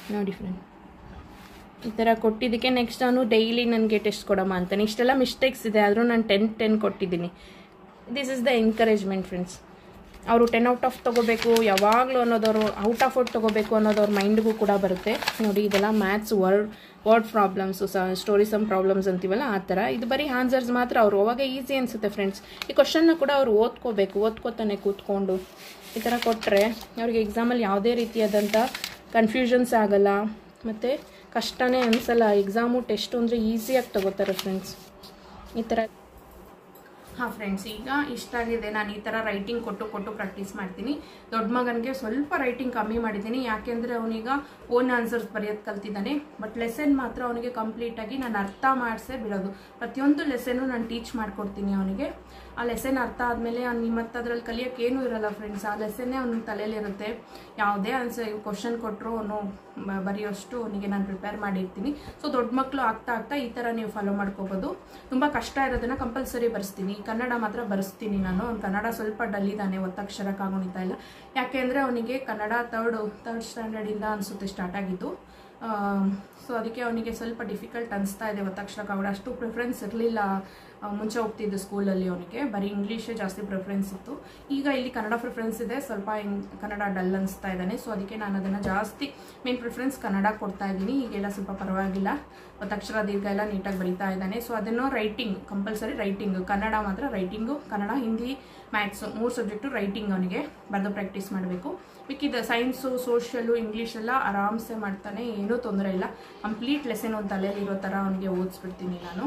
ಈ ಥರ ಕೊಟ್ಟಿದ್ದಕ್ಕೆ ನೆಕ್ಸ್ಟ್ ನಾನು ಡೈಲಿ ನನಗೆ ಟೆಸ್ಟ್ ಕೊಡಮ್ಮ ಅಂತಾನೆ. ಇಷ್ಟೆಲ್ಲ ಮಿಸ್ಟೇಕ್ಸ್ ಇದೆ, ಆದರೂ ನಾನು 10 ಕೊಟ್ಟಿದ್ದೀನಿ. This is the encouragement friends. ಅವರು 10 ಔಟ್ ಆಫ್ ತೊಗೋಬೇಕು ಯಾವಾಗಲೂ ಅನ್ನೋದವರು, ಔಟ್ ಆಫ್ ಔಟ್ ತೊಗೋಬೇಕು ಅನ್ನೋದವ್ರ ಮೈಂಡ್ಗೂ ಕೂಡ ಬರುತ್ತೆ. ನೋಡಿ, ಇದೆಲ್ಲ maths word problems, story sum problems ಅಂತೀವಲ್ಲ ಆ ಥರ. ಇದು ಬರೀ ಆನ್ಸರ್ಸ್ ಮಾತ್ರ. ಅವರು ಅವಾಗ ಈಸಿ ಅನಿಸುತ್ತೆ ಫ್ರೆಂಡ್ಸ್. ಈ ಕ್ವಶನ್ನ ಕೂಡ ಅವರು ಓದ್ಕೋತಾನೆ ಕೂತ್ಕೊಂಡು. ಈ ಥರ ಕೊಟ್ಟರೆ ಅವ್ರಿಗೆ ಎಕ್ಸಾಮಲ್ಲಿ ಯಾವುದೇ ರೀತಿಯಾದಂಥ ಕನ್ಫ್ಯೂಷನ್ಸ್ ಆಗಲ್ಲ, ಮತ್ತು ಕಷ್ಟನೇ ಅನಿಸಲ್ಲ. ಎಕ್ಸಾಮು ಟೆಸ್ಟು ಅಂದರೆ ಈಸಿಯಾಗಿ ತೊಗೋತಾರೆ ಫ್ರೆಂಡ್ಸ್. ಈ ಥರ ಹಾಂ ಫ್ರೆಂಡ್ಸ್, ಈಗ ಇಷ್ಟ ಆಗಿದೆ. ನಾನು ಈ ಥರ ರೈಟಿಂಗ್ ಕೊಟ್ಟು ಪ್ರಾಕ್ಟೀಸ್ ಮಾಡ್ತೀನಿ. ದೊಡ್ಡ ಮಗನಿಗೆ ಸ್ವಲ್ಪ ರೈಟಿಂಗ್ ಕಮ್ಮಿ ಮಾಡಿದ್ದೀನಿ, ಯಾಕೆಂದರೆ ಅವನೀಗ ಓನ್ ಆನ್ಸರ್ಸ್ ಬರೆಯೋದು ಕಲ್ತಿದ್ದಾನೆ. ಬಟ್ ಲೆಸನ್ ಮಾತ್ರ ಅವನಿಗೆ ಕಂಪ್ಲೀಟಾಗಿ ನಾನು ಅರ್ಥ ಮಾಡಿಸೇ ಬಿಡೋದು. ಪ್ರತಿಯೊಂದು ಲೆಸನ್ನು ನಾನು ಟೀಚ್ ಮಾಡಿಕೊಡ್ತೀನಿ ಅವನಿಗೆ. ಆ ಲೆಸನ್ ಅರ್ಥ ಆದಮೇಲೆ ಮತ್ತು ಅದರಲ್ಲಿ ಕಲಿಯೋಕ್ಕೆ ಏನೂ ಇರೋಲ್ಲ ಫ್ರೆಂಡ್ಸ್. ಆ ಲೆಸನ್ನೇ ಅವನ ತಲೆಯಲ್ಲಿರುತ್ತೆ. ಯಾವುದೇ ಆನ್ಸರ್ ಕ್ವಶನ್ ಕೊಟ್ಟರು ಅವನು ಬರೆಯೋಷ್ಟು ಅವನಿಗೆ ನಾನು ಪ್ರಿಪೇರ್ ಮಾಡಿರ್ತೀನಿ. ಸೊ ದೊಡ್ಡ ಮಕ್ಕಳು ಆಗ್ತಾ ಈ ಥರ ನೀವು ಫಾಲೋ ಮಾಡ್ಕೋಬೋದು. ತುಂಬ ಕಷ್ಟ ಇರೋದನ್ನು ಕಂಪಲ್ಸರಿ ಬರೆಸ್ತೀನಿ. ಕನ್ನಡ ಮಾತ್ರ ಬರೆಸ್ತೀನಿ ನಾನು. ಅವ್ನು ಕನ್ನಡ ಸ್ವಲ್ಪ ಡಲ್ ಇದ್ದಾನೆ, ಒತ್ತಕ್ಷರ ಕಾಗುಣಿತಾ ಇಲ್ಲ. ಯಾಕೆ ಅಂದರೆ ಅವನಿಗೆ ಕನ್ನಡ ಥರ್ಡ್ ಸ್ಟ್ಯಾಂಡರ್ಡಿಂದ ಅನಿಸುತ್ತೆ ಸ್ಟಾರ್ಟ್ ಆಗಿದ್ದು. ಸೊ ಅದಕ್ಕೆ ಅವನಿಗೆ ಸ್ವಲ್ಪ ಡಿಫಿಕಲ್ಟ್ ಅನಿಸ್ತಾ ಇದೆ. ಒತ್ತಕ್ಷರ ಕಾಗುಣ ಅಷ್ಟು ಪ್ರಿಫರೆನ್ಸ್ ಇರಲಿಲ್ಲ ಮುಂಚೆ ಹೋಗ್ತಿದ್ದು ಸ್ಕೂಲಲ್ಲಿ. ಅವನಿಗೆ ಬರೀ ಇಂಗ್ಲೀಷೇ ಜಾಸ್ತಿ ಪ್ರಿಫರೆನ್ಸ್ ಇತ್ತು. ಈಗ ಇಲ್ಲಿ ಕನ್ನಡ ಪ್ರಿಫರೆನ್ಸ್ ಇದೆ, ಸ್ವಲ್ಪ ಕನ್ನಡ ಡಲ್ ಅನಿಸ್ತಾ ಇದ್ದಾನೆ. ಸೊ ಅದಕ್ಕೆ ನಾನು ಅದನ್ನು ಜಾಸ್ತಿ ಮೇನ್ ಪ್ರಿಫರೆನ್ಸ್ ಕನ್ನಡ ಕೊಡ್ತಾ ಇದ್ದೀನಿ. ಈಗೆಲ್ಲ ಸ್ವಲ್ಪ ಪರವಾಗಿಲ್ಲ, ಒತ್ತಕ್ಷರ ದೀರ್ಘ ಎಲ್ಲ ನೀಟಾಗಿ ಬರೀತಾ ಇದ್ದಾನೆ. ಸೊ ಅದನ್ನು ರೈಟಿಂಗ್ ಕಂಪಲ್ಸರಿ, ರೈಟಿಂಗ್ ಕನ್ನಡ ಮಾತ್ರ writing, Kannada Hindi maths 3 subject writing ಅವನಿಗೆ ಬರೆದು ಪ್ರಾಕ್ಟೀಸ್ ಮಾಡಬೇಕು. ಮಿಕ್ಕಿದ ಸೈನ್ಸು ಸೋಷಿಯಲು ಇಂಗ್ಲೀಷೆಲ್ಲ ಆರಾಮ್ಸೆ ಮಾಡ್ತಾನೆ, ಏನೂ ತೊಂದರೆ ಇಲ್ಲ. ಕಂಪ್ಲೀಟ್ ಲೆಸನ್ ಒಂದು ತಲೆಯಲ್ಲಿರೋ ಥರ ಅವನಿಗೆ ಓದಿಸ್ಬಿಡ್ತೀನಿ ನಾನು.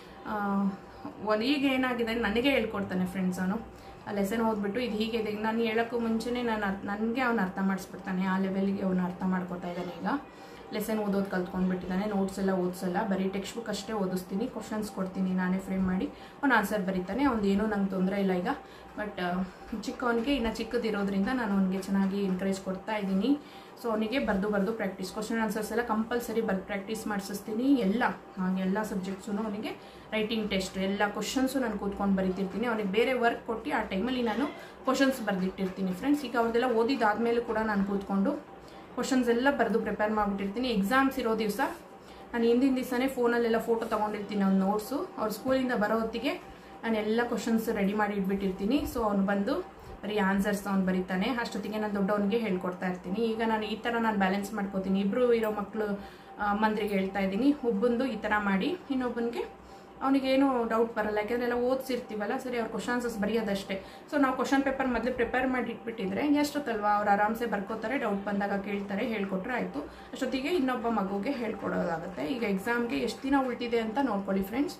ಈಗ ಏನಾಗಿದೆ ನನಗೆ ಹೇಳ್ಕೊಡ್ತಾನೆ ಫ್ರೆಂಡ್ಸ್. ಅವನು ಆ ಲೆಸನ್ ಓದ್ಬಿಟ್ಟು ಇದು ಹೀಗೆ ಇದೆ, ನಾನು ಹೇಳೋಕ್ಕೂ ಮುಂಚೆನೇ ನನಗೆ ಅವನು ಅರ್ಥ ಮಾಡಿಸ್ಬಿಡ್ತಾನೆ. ಆ ಲೆವೆಲ್ಗೆ ಅವನು ಅರ್ಥ ಮಾಡ್ಕೊತಾ ಇದ್ದಾನೆ. ಈಗ ಲೆಸನ್ ಓದೋದು ಕಲ್ತ್ಕೊಂಡ್ಬಿಟ್ಟಿದ್ದಾನೆ. ನೋಟ್ಸ್ ಎಲ್ಲ ಓದಿಸಲ್ಲ, ಬರೀ ಟೆಕ್ಸ್ಟ್ ಬುಕ್ ಅಷ್ಟೇ ಓದಿಸ್ತೀನಿ. ಕ್ವಶನ್ಸ್ ಕೊಡ್ತೀನಿ, ನಾನೇ ಫ್ರೇಮ್ ಮಾಡಿ ಅವ್ನು ಆನ್ಸರ್ ಬರೀತಾನೆ. ಅವ್ನು ಏನೂ ನಂಗೆ ತೊಂದರೆ ಇಲ್ಲ ಈಗ. ಬಟ್ ಚಿಕ್ಕವನಿಗೆ ಇನ್ನು ಚಿಕ್ಕದಿರೋದ್ರಿಂದ ನಾನು ಅವನಿಗೆ ಚೆನ್ನಾಗಿ ಎನ್ಕರೇಜ್ ಕೊಡ್ತಾ ಇದ್ದೀನಿ. ಸೊ ಅವನಿಗೆ ಬರೆದು ಪ್ರಾಕ್ಟೀಸ್, ಕ್ವಶನ್ ಆನ್ಸರ್ಸ್ ಎಲ್ಲ ಕಂಪಲ್ಸರಿ ಪ್ರಾಕ್ಟೀಸ್ ಮಾಡಿಸ್ತೀನಿ. ಎಲ್ಲ ಸಬ್ಜೆಕ್ಟ್ಸು ಅವನಿಗೆ ರೈಟಿಂಗ್ ಟೆಸ್ಟ್ ಎಲ್ಲ ಕ್ವಶನ್ಸು ನಾನು ಕೂತ್ಕೊಂಡು ಬರೀತಿರ್ತೀನಿ. ಅವನಿಗೆ ಬೇರೆ ವರ್ಕ್ ಕೊಟ್ಟು ಆ ಟೈಮಲ್ಲಿ ನಾನು ಕ್ವಶನ್ಸ್ ಬರೆದಿಟ್ಟಿರ್ತೀನಿ ಫ್ರೆಂಡ್ಸ್. ಈಗ ಅವ್ರದ್ದೆಲ್ಲ ಓದಿದಾದ್ಮೇಲೂ ಕೂಡ ನಾನು ಕೂತ್ಕೊಂಡು ಕ್ವಶನ್ಸ್ ಎಲ್ಲ ಬರೆದು ಪ್ರಿಪೇರ್ ಮಾಡಿಬಿಟ್ಟಿರ್ತೀನಿ. ಎಕ್ಸಾಮ್ಸ್ ಇರೋ ದಿವಸ ನಾನು ಹಿಂದಿನ ದಿವಸನೇ ಫೋನಲ್ಲೆಲ್ಲ ಫೋಟೋ ತೊಗೊಂಡಿರ್ತೀನಿ ಅವ್ನ ನೋಟ್ಸು. ಅವ್ರ ಸ್ಕೂಲಿಂದ ಬರೋ ಹೊತ್ತಿಗೆ ನಾನು ಎಲ್ಲ ಕ್ವಶನ್ಸ್ ರೆಡಿ ಮಾಡಿ ಇಟ್ಬಿಟ್ಟಿರ್ತೀನಿ. ಸೊ ಅವ್ನು ಬಂದು ಬರೀ ಆನ್ಸರ್ಸ್ ಅವ್ನು ಬರೀತಾನೆ. ಅಷ್ಟೊತ್ತಿಗೆ ನಾನು ದೊಡ್ಡವನಿಗೆ ಹೇಳ್ಕೊಡ್ತಾ ಇರ್ತೀನಿ. ಈಗ ನಾನು ಈ ಥರ ನಾನು ಬ್ಯಾಲೆನ್ಸ್ ಮಾಡ್ಕೋತೀನಿ. ಇಬ್ಬರು ಇರೋ ಮಕ್ಕಳು ಅಮ್ಮಂದ್ರಿಗೆ ಹೇಳ್ತಾ ಇದ್ದೀನಿ, ಒಬ್ಬಂದು ಈ ಥರ ಮಾಡಿ, ಇನ್ನೊಬ್ಬನಿಗೆ ಅವನಿಗೇನು ಡೌಟ್ ಬರಲ್ಲ, ಯಾಕೆಂದರೆ ಎಲ್ಲ ಓದಿಸಿರ್ತೀವಲ್ಲ, ಸರಿ ಅವ್ರು ಕ್ವಶನ್ ಆನ್ಸರ್ಸ್ ಬರೆಯೋದಷ್ಟೇ. ಸೊ ನಾವು ಕ್ವಶನ್ ಪೇಪರ್ ಮೊದಲು ಪ್ರಿಪೇರ್ ಮಾಡಿ ಇಟ್ಬಿಟ್ಟಿದ್ರೆ ಎಷ್ಟೊತ್ತಲ್ವ ಅವ್ರು ಆರಾಮ್ಸೆ ಬರ್ಕೋತಾರೆ, ಡೌಟ್ ಬಂದಾಗ ಕೇಳ್ತಾರೆ, ಹೇಳ್ಕೊಟ್ರೆ ಆಯಿತು. ಅಷ್ಟೊತ್ತಿಗೆ ಇನ್ನೊಬ್ಬ ಮಗುಗೆ ಹೇಳ್ಕೊಡೋದಾಗುತ್ತೆ. ಈಗ ಎಕ್ಸಾಮ್ಗೆ ಎಷ್ಟು ದಿನ ಉಳ್ತಿದೆ ಅಂತ ನೋಡ್ಕೊಳ್ಳಿ ಫ್ರೆಂಡ್ಸ್.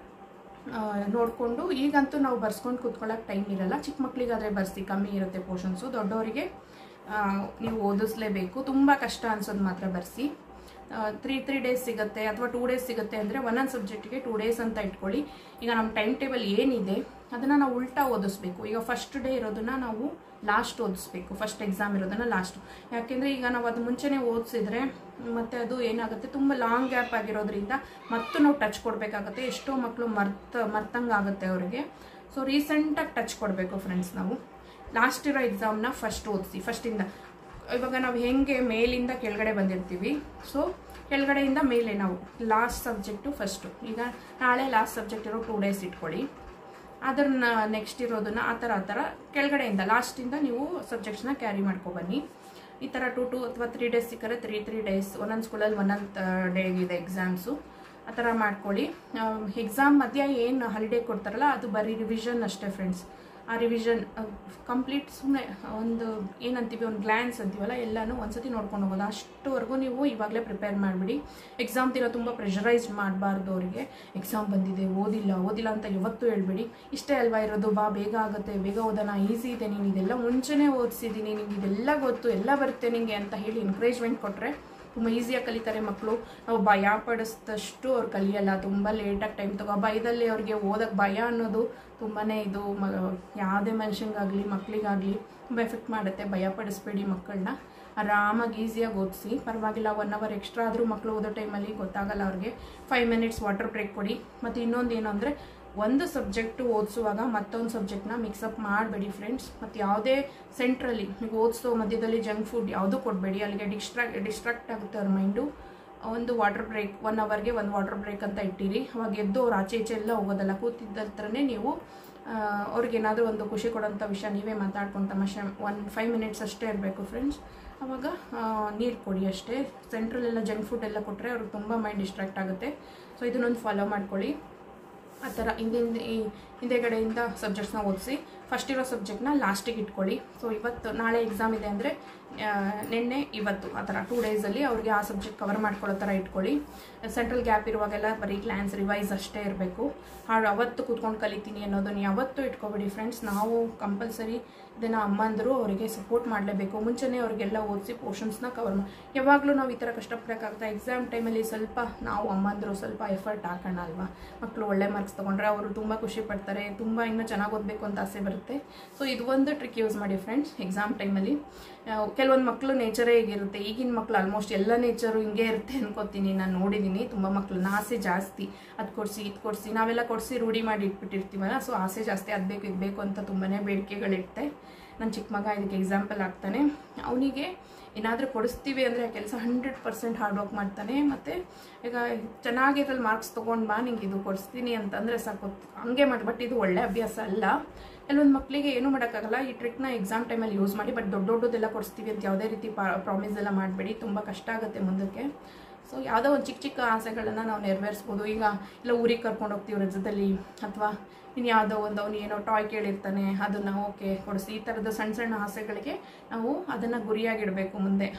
ನೋಡಿಕೊಂಡು ಈಗಂತೂ ನಾವು ಬರ್ಸ್ಕೊಂಡು ಕೂತ್ಕೊಳ್ಳೋಕೆ ಟೈಮ್ ಇರಲ್ಲ. ಚಿಕ್ಕ ಮಕ್ಕಳಿಗಾದರೆ ಬರ್ಸಿ, ಕಮ್ಮಿ ಇರುತ್ತೆ ಪೋರ್ಷನ್ಸು. ದೊಡ್ಡವರಿಗೆ ನೀವು ಓದಿಸ್ಲೇಬೇಕು. ತುಂಬ ಕಷ್ಟ ಅನ್ಸೋದು ಮಾತ್ರ ಬರ್ಸಿ. 3 ಡೇಸ್ ಸಿಗುತ್ತೆ ಅಥವಾ 2 ಡೇಸ್ ಸಿಗುತ್ತೆ ಅಂದರೆ ಒಂದೊಂದು ಸಬ್ಜೆಕ್ಟಿಗೆ 2 ಡೇಸ್ ಅಂತ ಇಟ್ಕೊಳ್ಳಿ. ಈಗ ನಮ್ಮ ಟೈಮ್ ಟೇಬಲ್ ಏನಿದೆ ಅದನ್ನು ನಾವು ಉಲ್ಟಾ ಓದಿಸ್ಬೇಕು. ಈಗ ಫಸ್ಟ್ ಡೇ ಇರೋದನ್ನು ನಾವು ಲಾಸ್ಟ್ ಓದಿಸ್ಬೇಕು, ಫಸ್ಟ್ ಎಕ್ಸಾಮ್ ಇರೋದನ್ನು ಲಾಸ್ಟು. ಯಾಕೆಂದರೆ ಈಗ ನಾವು ಅದು ಮುಂಚೆನೇ ಓದಿಸಿದ್ರೆ ಮತ್ತು ಅದು ಏನಾಗುತ್ತೆ, ತುಂಬ ಲಾಂಗ್ ಗ್ಯಾಪ್ ಆಗಿರೋದ್ರಿಂದ ಮತ್ತು ನಾವು ಟಚ್ ಕೊಡಬೇಕಾಗತ್ತೆ. ಎಷ್ಟೋ ಮಕ್ಕಳು ಮರ್ತಂಗೆ ಆಗುತ್ತೆ ಅವರಿಗೆ. ಸೊ ರೀಸೆಂಟಾಗಿ ಟಚ್ ಕೊಡಬೇಕು ಫ್ರೆಂಡ್ಸ್. ನಾವು ಲಾಸ್ಟ್ ಇರೋ ಎಕ್ಸಾಮ್ನ ಫಸ್ಟ್ ಓದಿಸಿ. ಫಸ್ಟಿಂದ ಇವಾಗ ನಾವು ಹೆಂಗೆ ಮೇಲಿಂದ ಕೆಳಗಡೆ ಬಂದಿರ್ತೀವಿ, ಸೊ ಕೆಳಗಡೆಯಿಂದ ಮೇಲೆ ನಾವು ಲಾಸ್ಟ್ ಸಬ್ಜೆಕ್ಟು ಫಸ್ಟು. ಈಗ ನಾಳೆ ಲಾಸ್ಟ್ ಸಬ್ಜೆಕ್ಟ್ ಇರೋ 2 ಡೇಸ್ ಇಟ್ಕೊಳ್ಳಿ. ಅದನ್ನ ನೆಕ್ಸ್ಟ್ ಇರೋದನ್ನು ಆ ಥರ ಕೆಳಗಡೆಯಿಂದ ಲಾಸ್ಟಿಂದ ನೀವು ಸಬ್ಜೆಕ್ಟ್ಸ್ನ ಕ್ಯಾರಿ ಮಾಡ್ಕೊಬನ್ನಿ. ಈ ಥರ 2 ಅಥವಾ 3 ಡೇಸ್ ಸಿಕ್ಕರೆ 3 ಡೇಸ್, ಒಂದೊಂದು ಸ್ಕೂಲಲ್ಲಿ ಒಂದೊಂದು ಡೇಗಿದೆ ಎಕ್ಸಾಮ್ಸು. ಆ ಥರ ಮಾಡ್ಕೊಳ್ಳಿ. ಎಕ್ಸಾಮ್ ಮಧ್ಯ ಏನು ಹಾಲಿಡೇ ಕೊಡ್ತಾರಲ್ಲ ಅದು ಬರೀ ರಿವಿಷನ್ ಅಷ್ಟೇ ಫ್ರೆಂಡ್ಸ್. ಆ ರಿವಿಷನ್ ಕಂಪ್ಲೀಟ್ ಸುಮ್ಮನೆ ಒಂದು ಏನಂತೀವಿ, ಒಂದು ಗ್ಲ್ಯಾನ್ಸ್ ಅಂತೀವಲ್ಲ, ಎಲ್ಲನೂ ಒಂದ್ಸತಿ ನೋಡ್ಕೊಂಡು ಹೋಗೋದು. ಅಷ್ಟುವರೆಗೂ ನೀವು ಇವಾಗಲೇ ಪ್ರಿಪೇರ್ ಮಾಡಿಬಿಡಿ. ಎಕ್ಸಾಮ್ ದಿನ ತುಂಬ ಪ್ರೆಷರೈಸ್ ಮಾಡಬಾರ್ದು. ಅವರಿಗೆ ಎಕ್ಸಾಮ್ ಬಂದಿದೆ, ಓದಿಲ್ಲ ಅಂತ ಯಾವತ್ತೂ ಹೇಳ್ಬೇಡಿ. ಇಷ್ಟೇ ಅಲ್ವಾ ಇರೋದು, ಬೇಗ ಆಗುತ್ತೆ, ಬೇಗ ಓದೋಣ, ಈಸಿ ಇದೆ, ನೀನು ಇದೆಲ್ಲ ಮುಂಚೆನೇ ಓದಿಸಿದ್ದೀನಿ, ನಿಂಗೆ ಇದೆಲ್ಲ ಗೊತ್ತು, ಎಲ್ಲ ಬರುತ್ತೆ ನಿಮಗೆ ಅಂತ ಹೇಳಿ ಎನ್ಕರೇಜ್ಮೆಂಟ್ ಕೊಟ್ಟರೆ ತುಂಬ ಈಸಿಯಾಗಿ ಕಲಿತಾರೆ ಮಕ್ಕಳು. ನಾವು ಭಯ ಪಡಿಸಿದಷ್ಟು ಅವ್ರು ಕಲಿಯಲ್ಲ, ತುಂಬ ಲೇಟಾಗಿ ಟೈಮ್ ತಗೋ. ಭಯದಲ್ಲಿ ಅವ್ರಿಗೆ ಓದೋಕ್ಕೆ ಭಯ ಅನ್ನೋದು ತುಂಬಾ ಇದು ಯಾವುದೇ ಮನುಷ್ಯನಿಗಾಗಲಿ ಮಕ್ಕಳಿಗಾಗಲಿ ತುಂಬ ಎಫೆಕ್ಟ್ ಮಾಡುತ್ತೆ. ಭಯ ಪಡಿಸ್ಬೇಡಿ ಮಕ್ಕಳನ್ನ, ಆರಾಮಾಗಿ ಈಸಿಯಾಗಿ ಓದಿಸಿ. ಪರವಾಗಿಲ್ಲ, 1 ಅವರ್ ಎಕ್ಸ್ಟ್ರಾ ಆದರೂ ಮಕ್ಕಳು ಓದೋ ಟೈಮಲ್ಲಿ ಗೊತ್ತಾಗಲ್ಲ ಅವ್ರಿಗೆ. 5 ಮಿನಿಟ್ಸ್ ವಾಟರ್ ಬ್ರೇಕ್ ಕೊಡಿ. ಮತ್ತು ಇನ್ನೊಂದು ಏನು ಅಂದರೆ, ಒಂದು ಸಬ್ಜೆಕ್ಟು ಓದಿಸುವಾಗ ಮತ್ತೊಂದು ಸಬ್ಜೆಕ್ಟ್ನ ಮಿಕ್ಸಪ್ ಮಾಡಬೇಡಿ ಫ್ರೆಂಡ್ಸ್. ಮತ್ತು ಯಾವುದೇ ಸೆಂಟ್ರಲ್ಲಿ ನೀವು ಓದಿಸೋ ಮಧ್ಯದಲ್ಲಿ ಜಂಕ್ ಫುಡ್ ಯಾವುದೂ ಕೊಡಬೇಡಿ, ಅಲ್ಲಿಗೆ ಡಿಸ್ಟ್ರಾಕ್ಟ್ ಆಗುತ್ತೆ ಅವ್ರ ಮೈಂಡು. ಒಂದು ವಾಟರ್ ಬ್ರೇಕ್ 1 ಅವರ್ಗೆ ಒಂದು ವಾಟರ್ ಬ್ರೇಕ್ ಅಂತ ಇಟ್ಟಿರಿ. ಅವಾಗ ಎದ್ದು ಅವ್ರು ಆಚೆ ಈಚೆ ಎಲ್ಲ ಹೋಗೋದಲ್ಲ, ಕೂತಿದ್ದ ಹತ್ರನೇ ನೀವು ಅವ್ರಿಗೇನಾದರೂ ಒಂದು ಖುಷಿ ಕೊಡೋಂಥ ವಿಷಯ ನೀವೇ ಮಾತಾಡ್ಕೊಂಡು ತಮಾಷೆ 5 ಮಿನಿಟ್ಸ್ ಅಷ್ಟೇ ಇರಬೇಕು ಫ್ರೆಂಡ್ಸ್. ಆವಾಗ ನೀರು ಕೊಡಿ ಅಷ್ಟೇ. ಸೆಂಟ್ರಲ್ಲೆಲ್ಲ ಜಂಕ್ ಫುಡ್ ಎಲ್ಲ ಕೊಟ್ಟರೆ ಅವ್ರಿಗೆ ತುಂಬ ಮೈಂಡ್ ಡಿಸ್ಟ್ರಾಕ್ಟ್ ಆಗುತ್ತೆ. ಸೊ ಇದನ್ನೊಂದು ಫಾಲೋ ಮಾಡ್ಕೊಳ್ಳಿ. ಆ ಥರ ಹಿಂದೆಗಡೆಯಿಂದ ಸಬ್ಜೆಕ್ಟ್ಸ್ನ ಓದಿಸಿ. ಫಸ್ಟ್ ಇರೋ ಸಬ್ಜೆಕ್ಟ್ನ ಲಾಸ್ಟಿಗೆ ಇಟ್ಕೊಳ್ಳಿ. ಸೊ ನಾಳೆ ಎಕ್ಸಾಮ್ ಇದೆ ಅಂದರೆ ನಿನ್ನೆ ಇವತ್ತು ಆ ಥರ 2 ಡೇಸಲ್ಲಿ ಅವ್ರಿಗೆ ಆ ಸಬ್ಜೆಕ್ಟ್ ಕವರ್ ಮಾಡ್ಕೊಳ್ಳೋ ಥರ ಇಟ್ಕೊಳ್ಳಿ. ಸೆಂಟ್ರಲ್ ಗ್ಯಾಪ್ ಇರುವಾಗೆಲ್ಲ ಬರೀ ಗ್ಲಾನ್ಸ್ ರಿವೈಸ್ ಅಷ್ಟೇ ಇರಬೇಕು. ಅವತ್ತು ಕೂತ್ಕೊಂಡು ಕಲಿತೀನಿ ಅನ್ನೋದನ್ನು ಯಾವತ್ತೂ ಇಟ್ಕೊಬೇಡಿ ಫ್ರೆಂಡ್ಸ್. ನಾವು ಕಂಪಲ್ಸರಿ ಇದನ್ನು ಅಮ್ಮಂದರು ಅವರಿಗೆ ಸಪೋರ್ಟ್ ಮಾಡಲೇಬೇಕು. ಮುಂಚೆನೇ ಅವ್ರಿಗೆಲ್ಲ ಓದಿಸಿ ಪೋರ್ಷನ್ಸ್ನ ಕವರ್ ಯಾವಾಗಲೂ ನಾವು ಈ ಥರ ಕಷ್ಟಪಡೋಕ್ಕಾಗುತ್ತೆ. ಎಕ್ಸಾಮ್ ಟೈಮಲ್ಲಿ ಸ್ವಲ್ಪ ನಾವು ಅಮ್ಮಂದರು ಸ್ವಲ್ಪ ಎಫರ್ಟ್ ಹಾಕೋಣ ಅಲ್ವಾ. ಮಕ್ಕಳು ಒಳ್ಳೆ ಮಾರ್ಕ್ಸ್ ತೊಗೊಂಡ್ರೆ ಅವರು ತುಂಬ ಖುಷಿ ಪಡ್ತಾರೆ, ತುಂಬ ಇನ್ನೂ ಚೆನ್ನಾಗಿ ಓದಬೇಕು ಅಂತ ಆಸೆ ಬರುತ್ತೆ. ಸೊ ಇದು ಒಂದು ಟ್ರಿಕ್ ಯೂಸ್ ಮಾಡಿ ಫ್ರೆಂಡ್ಸ್ ಎಕ್ಸಾಮ್ ಟೈಮಲ್ಲಿ. ಕೆಲವೊಂದು ಮಕ್ಕಳು ನೇಚರೇ ಹೀಗಿರುತ್ತೆ. ಈಗಿನ ಮಕ್ಕಳು ಆಲ್ಮೋಸ್ಟ್ ಎಲ್ಲ ನೇಚರು ಹಿಂಗೆ ಇರುತ್ತೆ ಅನ್ಕೋತೀನಿ. ನಾನು ನೋಡಿದ್ದೀನಿ ತುಂಬ ಮಕ್ಕಳನ್ನ. ಆಸೆ ಜಾಸ್ತಿ, ಅದು ಕೊಡಿಸಿ ಇದು ಕೊಡಿಸಿ, ನಾವೆಲ್ಲ ಕೊಡಿಸಿ ರೂಢಿ ಮಾಡಿ ಇಟ್ಬಿಟ್ಟಿರ್ತೀವಲ್ಲ. ಸೊ ಆಸೆ ಜಾಸ್ತಿ, ಅದು ಬೇಕು ಇದು ಬೇಕು ಅಂತ ತುಂಬಾ ಬೇಡಿಕೆಗಳಿರುತ್ತೆ. ನನ್ನ ಚಿಕ್ಕ ಮಗ ಇದಕ್ಕೆ ಎಕ್ಸಾಂಪಲ್ ಆಗ್ತಾನೆ. ಅವನಿಗೆ ಏನಾದರೂ ಕೊಡಿಸ್ತೀವಿ ಅಂದರೆ ಆ ಕೆಲಸ 100% ಹಾರ್ಡ್ ವರ್ಕ್ ಮಾಡ್ತಾನೆ. ಮತ್ತು ಈಗ ಚೆನ್ನಾಗಿ ಇದ್ರಲ್ಲಿ ಮಾರ್ಕ್ಸ್ ತೊಗೊಂಡು ಬಾ, ನಿಂಗೆ ಇದು ಕೊಡಿಸ್ತೀನಿ ಅಂತಂದರೆ ಸಾಕು, ಹಂಗೆ ಮಾಡಿ. ಬಟ್ ಇದು ಒಳ್ಳೆ ಅಭ್ಯಾಸ ಅಲ್ಲ. ಕೆಲವೊಂದು ಮಕ್ಕಳಿಗೆ ಏನೂ ಮಾಡೋಕ್ಕಾಗಲ್ಲ. ಈ ಟ್ರಿಕ್ನ ಎಕ್ಸಾಮ್ ಟೈಮಲ್ಲಿ ಯೂಸ್ ಮಾಡಿ. ಬಟ್ ದೊಡ್ಡದೆಲ್ಲ ಕೊಡಿಸ್ತೀವಿ ಅಂತ ಯಾವುದೇ ರೀತಿ ಪ್ರಾಮಿಸ್ ಎಲ್ಲ ಮಾಡಬೇಡಿ, ತುಂಬ ಕಷ್ಟ ಆಗುತ್ತೆ ಮುಂದಕ್ಕೆ. ಸೊ ಯಾವುದೋ ಒಂದು ಚಿಕ್ಕ ಚಿಕ್ಕ ಆಸೆಗಳನ್ನು ನಾವು ನೆರವೇರಿಸ್ಬೋದು. ಈಗ ಇಲ್ಲ ಊರಿಗೆ ಕರ್ಕೊಂಡು ಹೋಗ್ತೀವಿ ರಜದಲ್ಲಿ, ಅಥವಾ ಇನ್ನು ಯಾವುದೋ ಒಂದು ಅವನು ಏನೋ ಟಾಯ್ ಕೇಳಿರ್ತಾನೆ, ಅದನ್ನು ಓಕೆ ಕೊಡಿಸಿ. ಈ ಥರದ ಸಣ್ಣ ಸಣ್ಣ ಆಸೆಗಳಿಗೆ ನಾವು ಅದನ್ನು ಗುರಿಯಾಗಿಡಬೇಕು.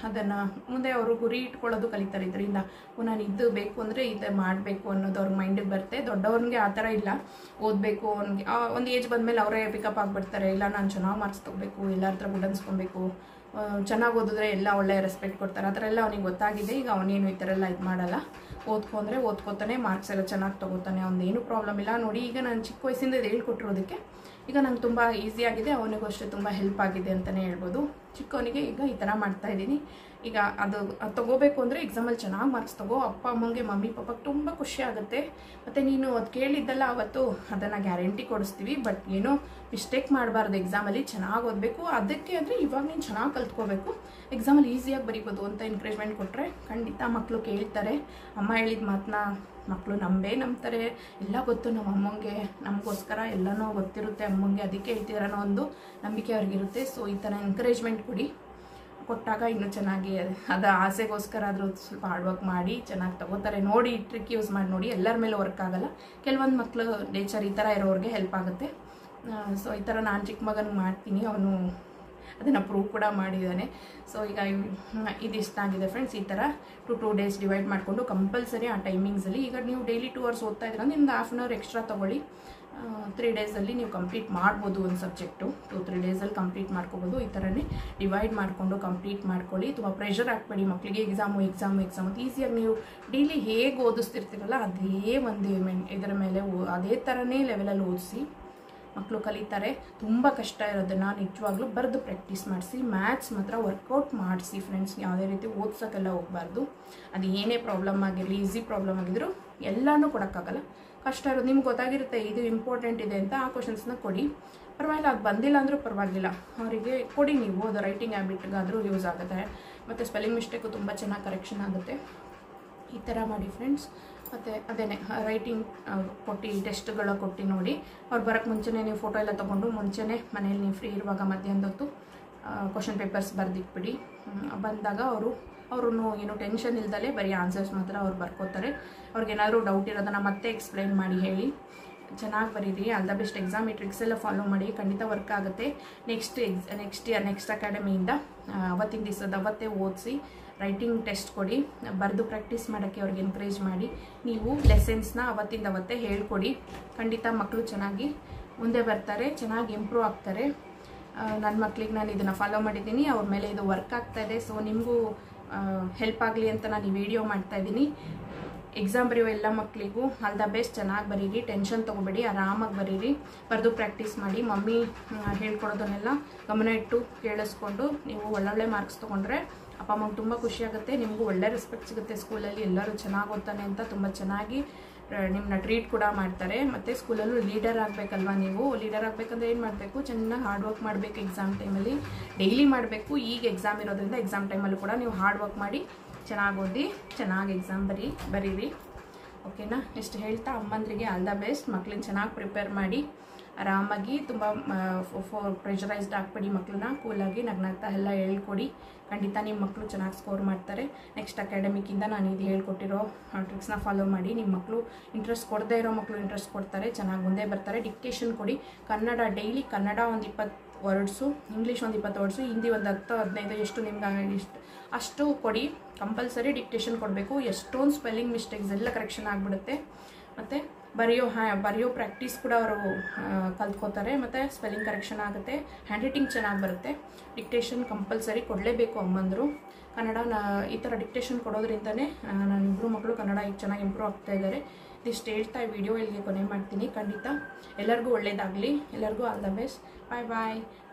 ಮುಂದೆ ಅವರು ಗುರಿ ಇಟ್ಕೊಳ್ಳೋದು ಕಲಿತಾರೆ. ಇದರಿಂದ ನಾನು ಇದು ಬೇಕು ಅಂದರೆ ಇದು ಮಾಡಬೇಕು ಅನ್ನೋದು ಅವ್ರ ಮೈಂಡಿಗೆ ಬರುತ್ತೆ. ದೊಡ್ಡವ್ರಿಗೆ ಆ ಥರ ಇಲ್ಲ, ಓದಬೇಕು ಅವ್ನಿಗೆ ಒಂದು ಏಜ್ ಬಂದಮೇಲೆ ಅವರೇ ಪಿಕಪ್ ಆಗಿಬಿಡ್ತಾರೆ. ಇಲ್ಲ ನಾನು ಚೆನ್ನಾಗಿ ಮಾರ್ಕ್ಸ್ ತೊಗೋಬೇಕು, ಎಲ್ಲರ ಹತ್ರ ಗುಡ್ ಅನ್ಸ್ಕೊಬೇಕು, ಚೆನ್ನಾಗಿ ಓದಿದ್ರೆ ಎಲ್ಲ ಒಳ್ಳೆ ರೆಸ್ಪೆಕ್ಟ್ ಕೊಡ್ತಾರೆ. ಆ ಥರ ಎಲ್ಲ ಅವನಿಗೆ ಗೊತ್ತಾಗಿದೆ. ಈಗ ಅವನೇನು ಈ ಥರ ಎಲ್ಲ ಇದು ಮಾಡಲ್ಲ. ಓದ್ಕೊಂಡ್ರೆ ಓದ್ಕೋತಾನೆ, ಮಾರ್ಕ್ಸ್ ಎಲ್ಲ ಚೆನ್ನಾಗಿ ತೊಗೋತಾನೆ, ಅವನೇನು ಪ್ರಾಬ್ಲಮ್ ಇಲ್ಲ. ನೋಡಿ, ಈಗ ನಾನು ಚಿಕ್ಕ ವಯಸ್ಸಿಂದ ಇದು ಹೇಳ್ಕೊಟ್ಟಿರೋದಕ್ಕೆ ಈಗ ನಂಗೆ ತುಂಬ ಈಸಿಯಾಗಿದೆ, ಅವನಿಗೂ ಅಷ್ಟೇ ತುಂಬ ಹೆಲ್ಪ್ ಆಗಿದೆ ಅಂತಲೇ ಹೇಳ್ಬೋದು. ಚಿಕ್ಕವನಿಗೆ ಈಗ ಈ ಥರ ಮಾಡ್ತಾಯಿದ್ದೀನಿ. ಈಗ ಅದು ತೊಗೋಬೇಕು ಅಂದರೆ ಎಕ್ಸಾಮಲ್ಲಿ ಚೆನ್ನಾಗಿ ಮಾರ್ಕ್ಸ್ ತೊಗೋ. ಅಪ್ಪ ಅಮ್ಮಂಗೆ ಮಮ್ಮಿ ಪಾಪಕ್ಕೆ ತುಂಬ ಖುಷಿ ಆಗುತ್ತೆ. ಮತ್ತು ನೀನು ಅದು ಕೇಳಿದ್ದಲ್ಲ ಅವತ್ತು, ಅದನ್ನು ಗ್ಯಾರಂಟಿ ಕೊಡಿಸ್ತೀವಿ. ಬಟ್ ಏನೋ ಮಿಸ್ಟೇಕ್ ಮಾಡಬಾರ್ದು ಎಕ್ಸಾಮಲ್ಲಿ, ಚೆನ್ನಾಗಿ ಓದಬೇಕು. ಅದಕ್ಕೆ ಅಂದರೆ ಇವಾಗ ನೀನು ಚೆನ್ನಾಗಿ ಕಲ್ತ್ಕೋಬೇಕು, ಎಕ್ಸಾಮಲ್ಲಿ ಈಸಿಯಾಗಿ ಬರೀಬೋದು ಅಂತ ಎನ್ಕರೇಜ್ಮೆಂಟ್ ಕೊಟ್ಟರೆ ಖಂಡಿತ ಮಕ್ಕಳು ಕೇಳ್ತಾರೆ. ಅಮ್ಮ ಹೇಳಿದ ಮಾತನ್ನ ಮಕ್ಕಳು ನಂಬ್ತಾರೆ. ಎಲ್ಲ ಗೊತ್ತು ನಮ್ಮ ಅಮ್ಮಂಗೆ, ನಮಗೋಸ್ಕರ ಎಲ್ಲನೂ ಗೊತ್ತಿರುತ್ತೆ ಅಮ್ಮಂಗೆ, ಅದಕ್ಕೆ ಹೇಳ್ತಿದಾರೆ ಅನ್ನೋ ಒಂದು ನಂಬಿಕೆ ಅವ್ರಿಗಿರುತ್ತೆ. ಸೊ ಈ ಥರ ಎನ್ಕರೇಜ್ಮೆಂಟ್ ಕೊಟ್ಟಾಗ ಇನ್ನೂ ಚೆನ್ನಾಗಿ ಅದು ಆಸೆಗೋಸ್ಕರ ಆದರೂ ಸ್ವಲ್ಪ ಹಾರ್ಡ್ ವರ್ಕ್ ಮಾಡಿ ಚೆನ್ನಾಗಿ ತಗೋತಾರೆ. ನೋಡಿ, ಟ್ರಿಕ್ ಯೂಸ್ ಮಾಡಿ ನೋಡಿ. ಎಲ್ಲರ ಮೇಲೆ ವರ್ಕ್ ಆಗಲ್ಲ. ಕೆಲವೊಂದು ಮಕ್ಕಳು ನೇಚರ್ ಈ ಥರ ಇರೋರಿಗೆ ಹೆಲ್ಪ್ ಆಗುತ್ತೆ. ಸೊ ಈ ಥರ ನಾನು ಚಿಕ್ಕ ಮಗನಿಗೆ ಮಾಡ್ತೀನಿ, ಅವನು ಅದನ್ನು ಪ್ರೂವ್ ಕೂಡ ಮಾಡಿದ್ದಾನೆ. ಸೊ ಈಗ ಇದಿಷ್ಟ ಆಗಿದೆ ಫ್ರೆಂಡ್ಸ್. ಈ ಥರ 2 ಡೇಸ್ ಡಿವೈಡ್ ಮಾಡಿಕೊಂಡು ಕಂಪಲ್ಸರಿ ಆ ಟೈಮಿಂಗ್ಸಲ್ಲಿ, ಈಗ ನೀವು ಡೈಲಿ 2 ಅವರ್ಸ್ ಓದ್ತಾ ಇದ್ರೆ ನಿಮ್ದು ½ ಅವರ್ ಎಕ್ಸ್ಟ್ರಾ ತೊಗೊಳ್ಳಿ. 3 ಡೇಸಲ್ಲಿ ನೀವು ಕಂಪ್ಲೀಟ್ ಮಾಡ್ಬೋದು. ಒಂದು ಸಬ್ಜೆಕ್ಟು 2-3 ಡೇಸಲ್ಲಿ ಕಂಪ್ಲೀಟ್ ಮಾಡ್ಕೋಬೋದು. ಈ ಥರನೇ ಡಿವೈಡ್ ಮಾಡಿಕೊಂಡು ಕಂಪ್ಲೀಟ್ ಮಾಡ್ಕೊಳ್ಳಿ. ತುಂಬ ಪ್ರೆಷರ್ ಹಾಕ್ಬೇಡಿ ಮಕ್ಕಳಿಗೆ. ಎಕ್ಸಾಮು ಅಂತ ಈಸಿಯಾಗಿ ನೀವು ಡೈಲಿ ಹೇಗೆ ಓದಿಸ್ತಿರ್ತೀರಲ್ಲ ಅದೇ ಒಂದು ಇದರ ಮೇಲೆ ಅದೇ ಥರನೇ ಲೆವೆಲಲ್ಲಿ ಓದಿಸಿ. ಮಕ್ಕಳು ಕಲಿತಾರೆ. ತುಂಬ ಕಷ್ಟ ಇರೋದನ್ನು ನಿಜವಾಗ್ಲೂ ಬರೆದು ಪ್ರಾಕ್ಟೀಸ್ ಮಾಡಿಸಿ. ಮ್ಯಾಥ್ಸ್ ಮಾತ್ರ ವರ್ಕೌಟ್ ಮಾಡಿಸಿ ಫ್ರೆಂಡ್ಸ್. ಯಾವುದೇ ರೀತಿ ಓದ್ಸೋಕ್ಕೆಲ್ಲ ಹೋಗಬಾರ್ದು. ಅದು ಏನೇ ಪ್ರಾಬ್ಲಮ್ ಆಗಿರಲಿ, ಈಸಿ ಪ್ರಾಬ್ಲಮ್ ಆಗಿದ್ರು ಎಲ್ಲನೂ ಕೊಡೋಕ್ಕಾಗಲ್ಲ. ಕಷ್ಟ ಇರೋದು ನಿಮ್ಗೆ ಗೊತ್ತಾಗಿರುತ್ತೆ, ಇದು ಇಂಪಾರ್ಟೆಂಟ್ ಇದೆ ಅಂತ. ಆ ಕ್ವಶನ್ಸ್ನ ಕೊಡಿ, ಪರವಾಗಿಲ್ಲ. ಅದು ಬಂದಿಲ್ಲ ಅಂದರೂ ಪರವಾಗಿಲ್ಲ, ಅವರಿಗೆ ಕೊಡಿ. ನೀವು ಅದು ರೈಟಿಂಗ್ ಹ್ಯಾಬಿಟ್ಗಾದರೂ ಯೂಸ್ ಆಗುತ್ತೆ. ಮತ್ತು ಸ್ಪೆಲ್ಲಿಂಗ್ ಮಿಸ್ಟೇಕು ತುಂಬ ಚೆನ್ನಾಗಿ ಕರೆಕ್ಷನ್ ಆಗುತ್ತೆ. ಈ ಥರ ಮಾಡಿ ಫ್ರೆಂಡ್ಸ್. ಮತ್ತು ಅದೇನೆ ರೈಟಿಂಗ್ ಕೊಟ್ಟು ಟೆಸ್ಟ್ಗಳ ಕೊಟ್ಟು ನೋಡಿ. ಅವ್ರು ಬರೋಕ್ಕೆ ಮುಂಚೆನೇ ನೀವು ಫೋಟೋ ಎಲ್ಲ ತೊಗೊಂಡು ಮುಂಚೆನೇ ಮನೇಲಿ ನೀವು ಫ್ರೀ ಇರುವಾಗ ಮಧ್ಯಾಹ್ನದ ಹೊತ್ತು ಕ್ವಶನ್ ಪೇಪರ್ಸ್ ಬರೆದಿಟ್ಬಿಡಿ. ಬಂದಾಗ ಅವರು ಏನು ಟೆನ್ಷನ್ ಇಲ್ದಲೇ ಬರೀ ಆನ್ಸರ್ಸ್ ಮಾತ್ರ ಅವ್ರು ಬರ್ಕೋತಾರೆ. ಅವ್ರಿಗೇನಾದರೂ ಡೌಟ್ ಇರೋದನ್ನು ಮತ್ತೆ ಎಕ್ಸ್ಪ್ಲೈನ್ ಮಾಡಿ ಹೇಳಿ. ಚೆನ್ನಾಗಿ ಬರೀರಿ. All the best. ಎಕ್ಸಾಮ್ ಈ ಟ್ರಿಕ್ಸ್ ಎಲ್ಲ ಫಾಲೋ ಮಾಡಿ, ಖಂಡಿತ ವರ್ಕ್ ಆಗುತ್ತೆ. ನೆಕ್ಸ್ಟ್ ಅಕಾಡೆಮಿಯಿಂದ ಅವತ್ತಿನ ದಿವಸದ ಅವತ್ತೇ ಓದಿಸಿ ರೈಟಿಂಗ್ ಟೆಸ್ಟ್ ಕೊಡಿ, ಬರೆದು ಪ್ರಾಕ್ಟೀಸ್ ಮಾಡೋಕ್ಕೆ ಅವ್ರಿಗೆ ಎನ್ಕರೇಜ್ ಮಾಡಿ. ನೀವು ಲೆಸನ್ಸ್ನ ಅವತ್ತಿಂದ ಅವತ್ತೇ ಹೇಳ್ಕೊಡಿ. ಖಂಡಿತ ಮಕ್ಕಳು ಚೆನ್ನಾಗಿ ಮುಂದೆ ಬರ್ತಾರೆ, ಚೆನ್ನಾಗಿ ಇಂಪ್ರೂವ್ ಆಗ್ತಾರೆ. ನನ್ನ ಮಕ್ಳಿಗೆ ನಾನು ಇದನ್ನು ಫಾಲೋ ಮಾಡಿದ್ದೀನಿ, ಅವ್ರ ಮೇಲೆ ಇದು ವರ್ಕ್ ಆಗ್ತಾಯಿದೆ. ಸೊ ನಿಮಗೂ ಹೆಲ್ಪ್ ಆಗಲಿ ಅಂತ ನಾನು ಈ ವಿಡಿಯೋ ಮಾಡ್ತಾಯಿದ್ದೀನಿ. ಎಕ್ಸಾಮ್ ಬರೆಯೋ ಎಲ್ಲ ಮಕ್ಕಳಿಗೂ ಆಲ್ ದ ಬೆಸ್ಟ್. ಚೆನ್ನಾಗಿ ಬರೀರಿ, ಟೆನ್ಷನ್ ತೊಗೋಬೇಡಿ, ಆರಾಮಾಗಿ ಬರೀರಿ, ಬರೆದು ಪ್ರಾಕ್ಟೀಸ್ ಮಾಡಿ. ಮಮ್ಮಿ ಹೇಳ್ಕೊಡೋದನ್ನೆಲ್ಲ ಗಮನ ಇಟ್ಟು ಕೇಳಿಸ್ಕೊಂಡು ನೀವು ಒಳ್ಳೊಳ್ಳೆ ಮಾರ್ಕ್ಸ್ ತೊಗೊಂಡ್ರೆ ಅಪ್ಪ ಅಮ್ಮಗೆ ತುಂಬ ಖುಷಿಯಾಗುತ್ತೆ. ನಿಮಗೂ ಒಳ್ಳೆ ರೆಸ್ಪೆಕ್ಟ್ ಸಿಗುತ್ತೆ ಸ್ಕೂಲಲ್ಲಿ. ಎಲ್ಲರೂ ಚೆನ್ನಾಗಿ ಓದ್ತಾನೆ ಅಂತ ತುಂಬ ಚೆನ್ನಾಗಿ ನಿಮ್ಮನ್ನ ಟ್ರೀಟ್ ಕೂಡ ಮಾಡ್ತಾರೆ. ಮತ್ತು ಸ್ಕೂಲಲ್ಲೂ ಲೀಡರ್ ಆಗಬೇಕಲ್ವ. ನೀವು ಲೀಡರ್ ಆಗಬೇಕಂದ್ರೆ ಏನು ಮಾಡಬೇಕು? ಚೆನ್ನಾಗಿ ಹಾರ್ಡ್ ವರ್ಕ್ ಮಾಡಬೇಕು. ಎಕ್ಸಾಮ್ ಟೈಮಲ್ಲಿ ಡೈಲಿ ಮಾಡಬೇಕು. ಈಗ ಎಕ್ಸಾಮ್ ಇರೋದ್ರಿಂದ ಎಕ್ಸಾಮ್ ಟೈಮಲ್ಲೂ ಕೂಡ ನೀವು ಹಾರ್ಡ್ ವರ್ಕ್ ಮಾಡಿ ಚೆನ್ನಾಗಿ ಓದಿ, ಚೆನ್ನಾಗಿ ಎಕ್ಸಾಮ್ ಬರೀರಿ. ಓಕೆನಾ? ಇಷ್ಟು ಹೇಳ್ತಾ ಅಮ್ಮಂದ್ರಿಗೆ ಆಲ್ ದ ಬೆಸ್ಟ್. ಮಕ್ಳನ್ನ ಚೆನ್ನಾಗಿ ಪ್ರಿಪೇರ್ ಮಾಡಿ, ಆರಾಮಾಗಿ ತುಂಬ ಪ್ರೆಷರೈಸ್ಡ್ ಆಗಬೇಡಿ. ಮಕ್ಕಳನ್ನ ಕೂಲಾಗಿ ನಗ್ನಾಗ್ತಾ ಎಲ್ಲ ಹೇಳ್ಕೊಡಿ. ಖಂಡಿತ ನಿಮ್ಮ ಮಕ್ಕಳು ಚೆನ್ನಾಗಿ ಸ್ಕೋರ್ ಮಾಡ್ತಾರೆ. ನೆಕ್ಸ್ಟ್ ಅಕಾಡೆಮಿಕ್ಕಿಂದ ನಾನು ಇದು ಹೇಳ್ಕೊಟ್ಟಿರೋ ಟ್ರಿಕ್ಸ್ನ ಫಾಲೋ ಮಾಡಿ. ನಿಮ್ಮ ಮಕ್ಕಳು ಇಂಟ್ರೆಸ್ಟ್ ಕೊಡದೇ ಇರೋ ಮಕ್ಕಳು ಇಂಟ್ರೆಸ್ಟ್ ಕೊಡ್ತಾರೆ, ಚೆನ್ನಾಗಿ ಮುಂದೆ ಬರ್ತಾರೆ. ಡಿಕ್ಟೇಷನ್ ಕೊಡಿ. ಕನ್ನಡ ಡೈಲಿ ಕನ್ನಡ ಒಂದು 20 ವರ್ಡ್ಸು, ಇಂಗ್ಲೀಷ್ ಒಂದು 20 ವರ್ಡ್ಸು, ಹಿಂದಿ ಒಂದು 10-15 ಎಷ್ಟು ನಿಮ್ಗೆ ಅಷ್ಟು ಕೊಡಿ. ಕಂಪಲ್ಸರಿ ಡಿಕ್ಟೇಷನ್ ಕೊಡಬೇಕು. ಎಷ್ಟೊಂದು ಸ್ಪೆಲ್ಲಿಂಗ್ ಮಿಸ್ಟೇಕ್ಸ್ ಎಲ್ಲ ಕರೆಕ್ಷನ್ ಆಗಿಬಿಡುತ್ತೆ. ಮತ್ತು ಬರೆಯೋ ಪ್ರಾಕ್ಟೀಸ್ ಕೂಡ ಅವರು ಕಲ್ತ್ಕೋತಾರೆ. ಮತ್ತು ಸ್ಪೆಲ್ಲಿಂಗ್ ಕರೆಕ್ಷನ್ ಆಗುತ್ತೆ, ಹ್ಯಾಂಡ್ ರೈಟಿಂಗ್ ಚೆನ್ನಾಗಿ ಬರುತ್ತೆ. ಡಿಕ್ಟೇಷನ್ ಕಂಪಲ್ಸರಿ ಕೊಡಲೇಬೇಕು ಅಮ್ಮಂದರು. ಕನ್ನಡ ಈ ಥರ ಡಿಕ್ಟೇಷನ್ ಕೊಡೋದ್ರಿಂದನೇ ನನ್ನ ಇಬ್ಬರು ಮಕ್ಕಳು ಕನ್ನಡ ಈಗ ಚೆನ್ನಾಗಿ ಇಂಪ್ರೂವ್ ಆಗ್ತಾ ಇದ್ದಾರೆ. ಇದಿಷ್ಟು ಹೇಳ್ತಾ ಈ ವಿಡಿಯೋ ಇಲ್ಲಿಗೆ ಕೊನೆ ಮಾಡ್ತೀನಿ. ಖಂಡಿತ ಎಲ್ಲರಿಗೂ ಒಳ್ಳೆಯದಾಗಲಿ. ಎಲ್ಲರಿಗೂ all the best. Bye bye.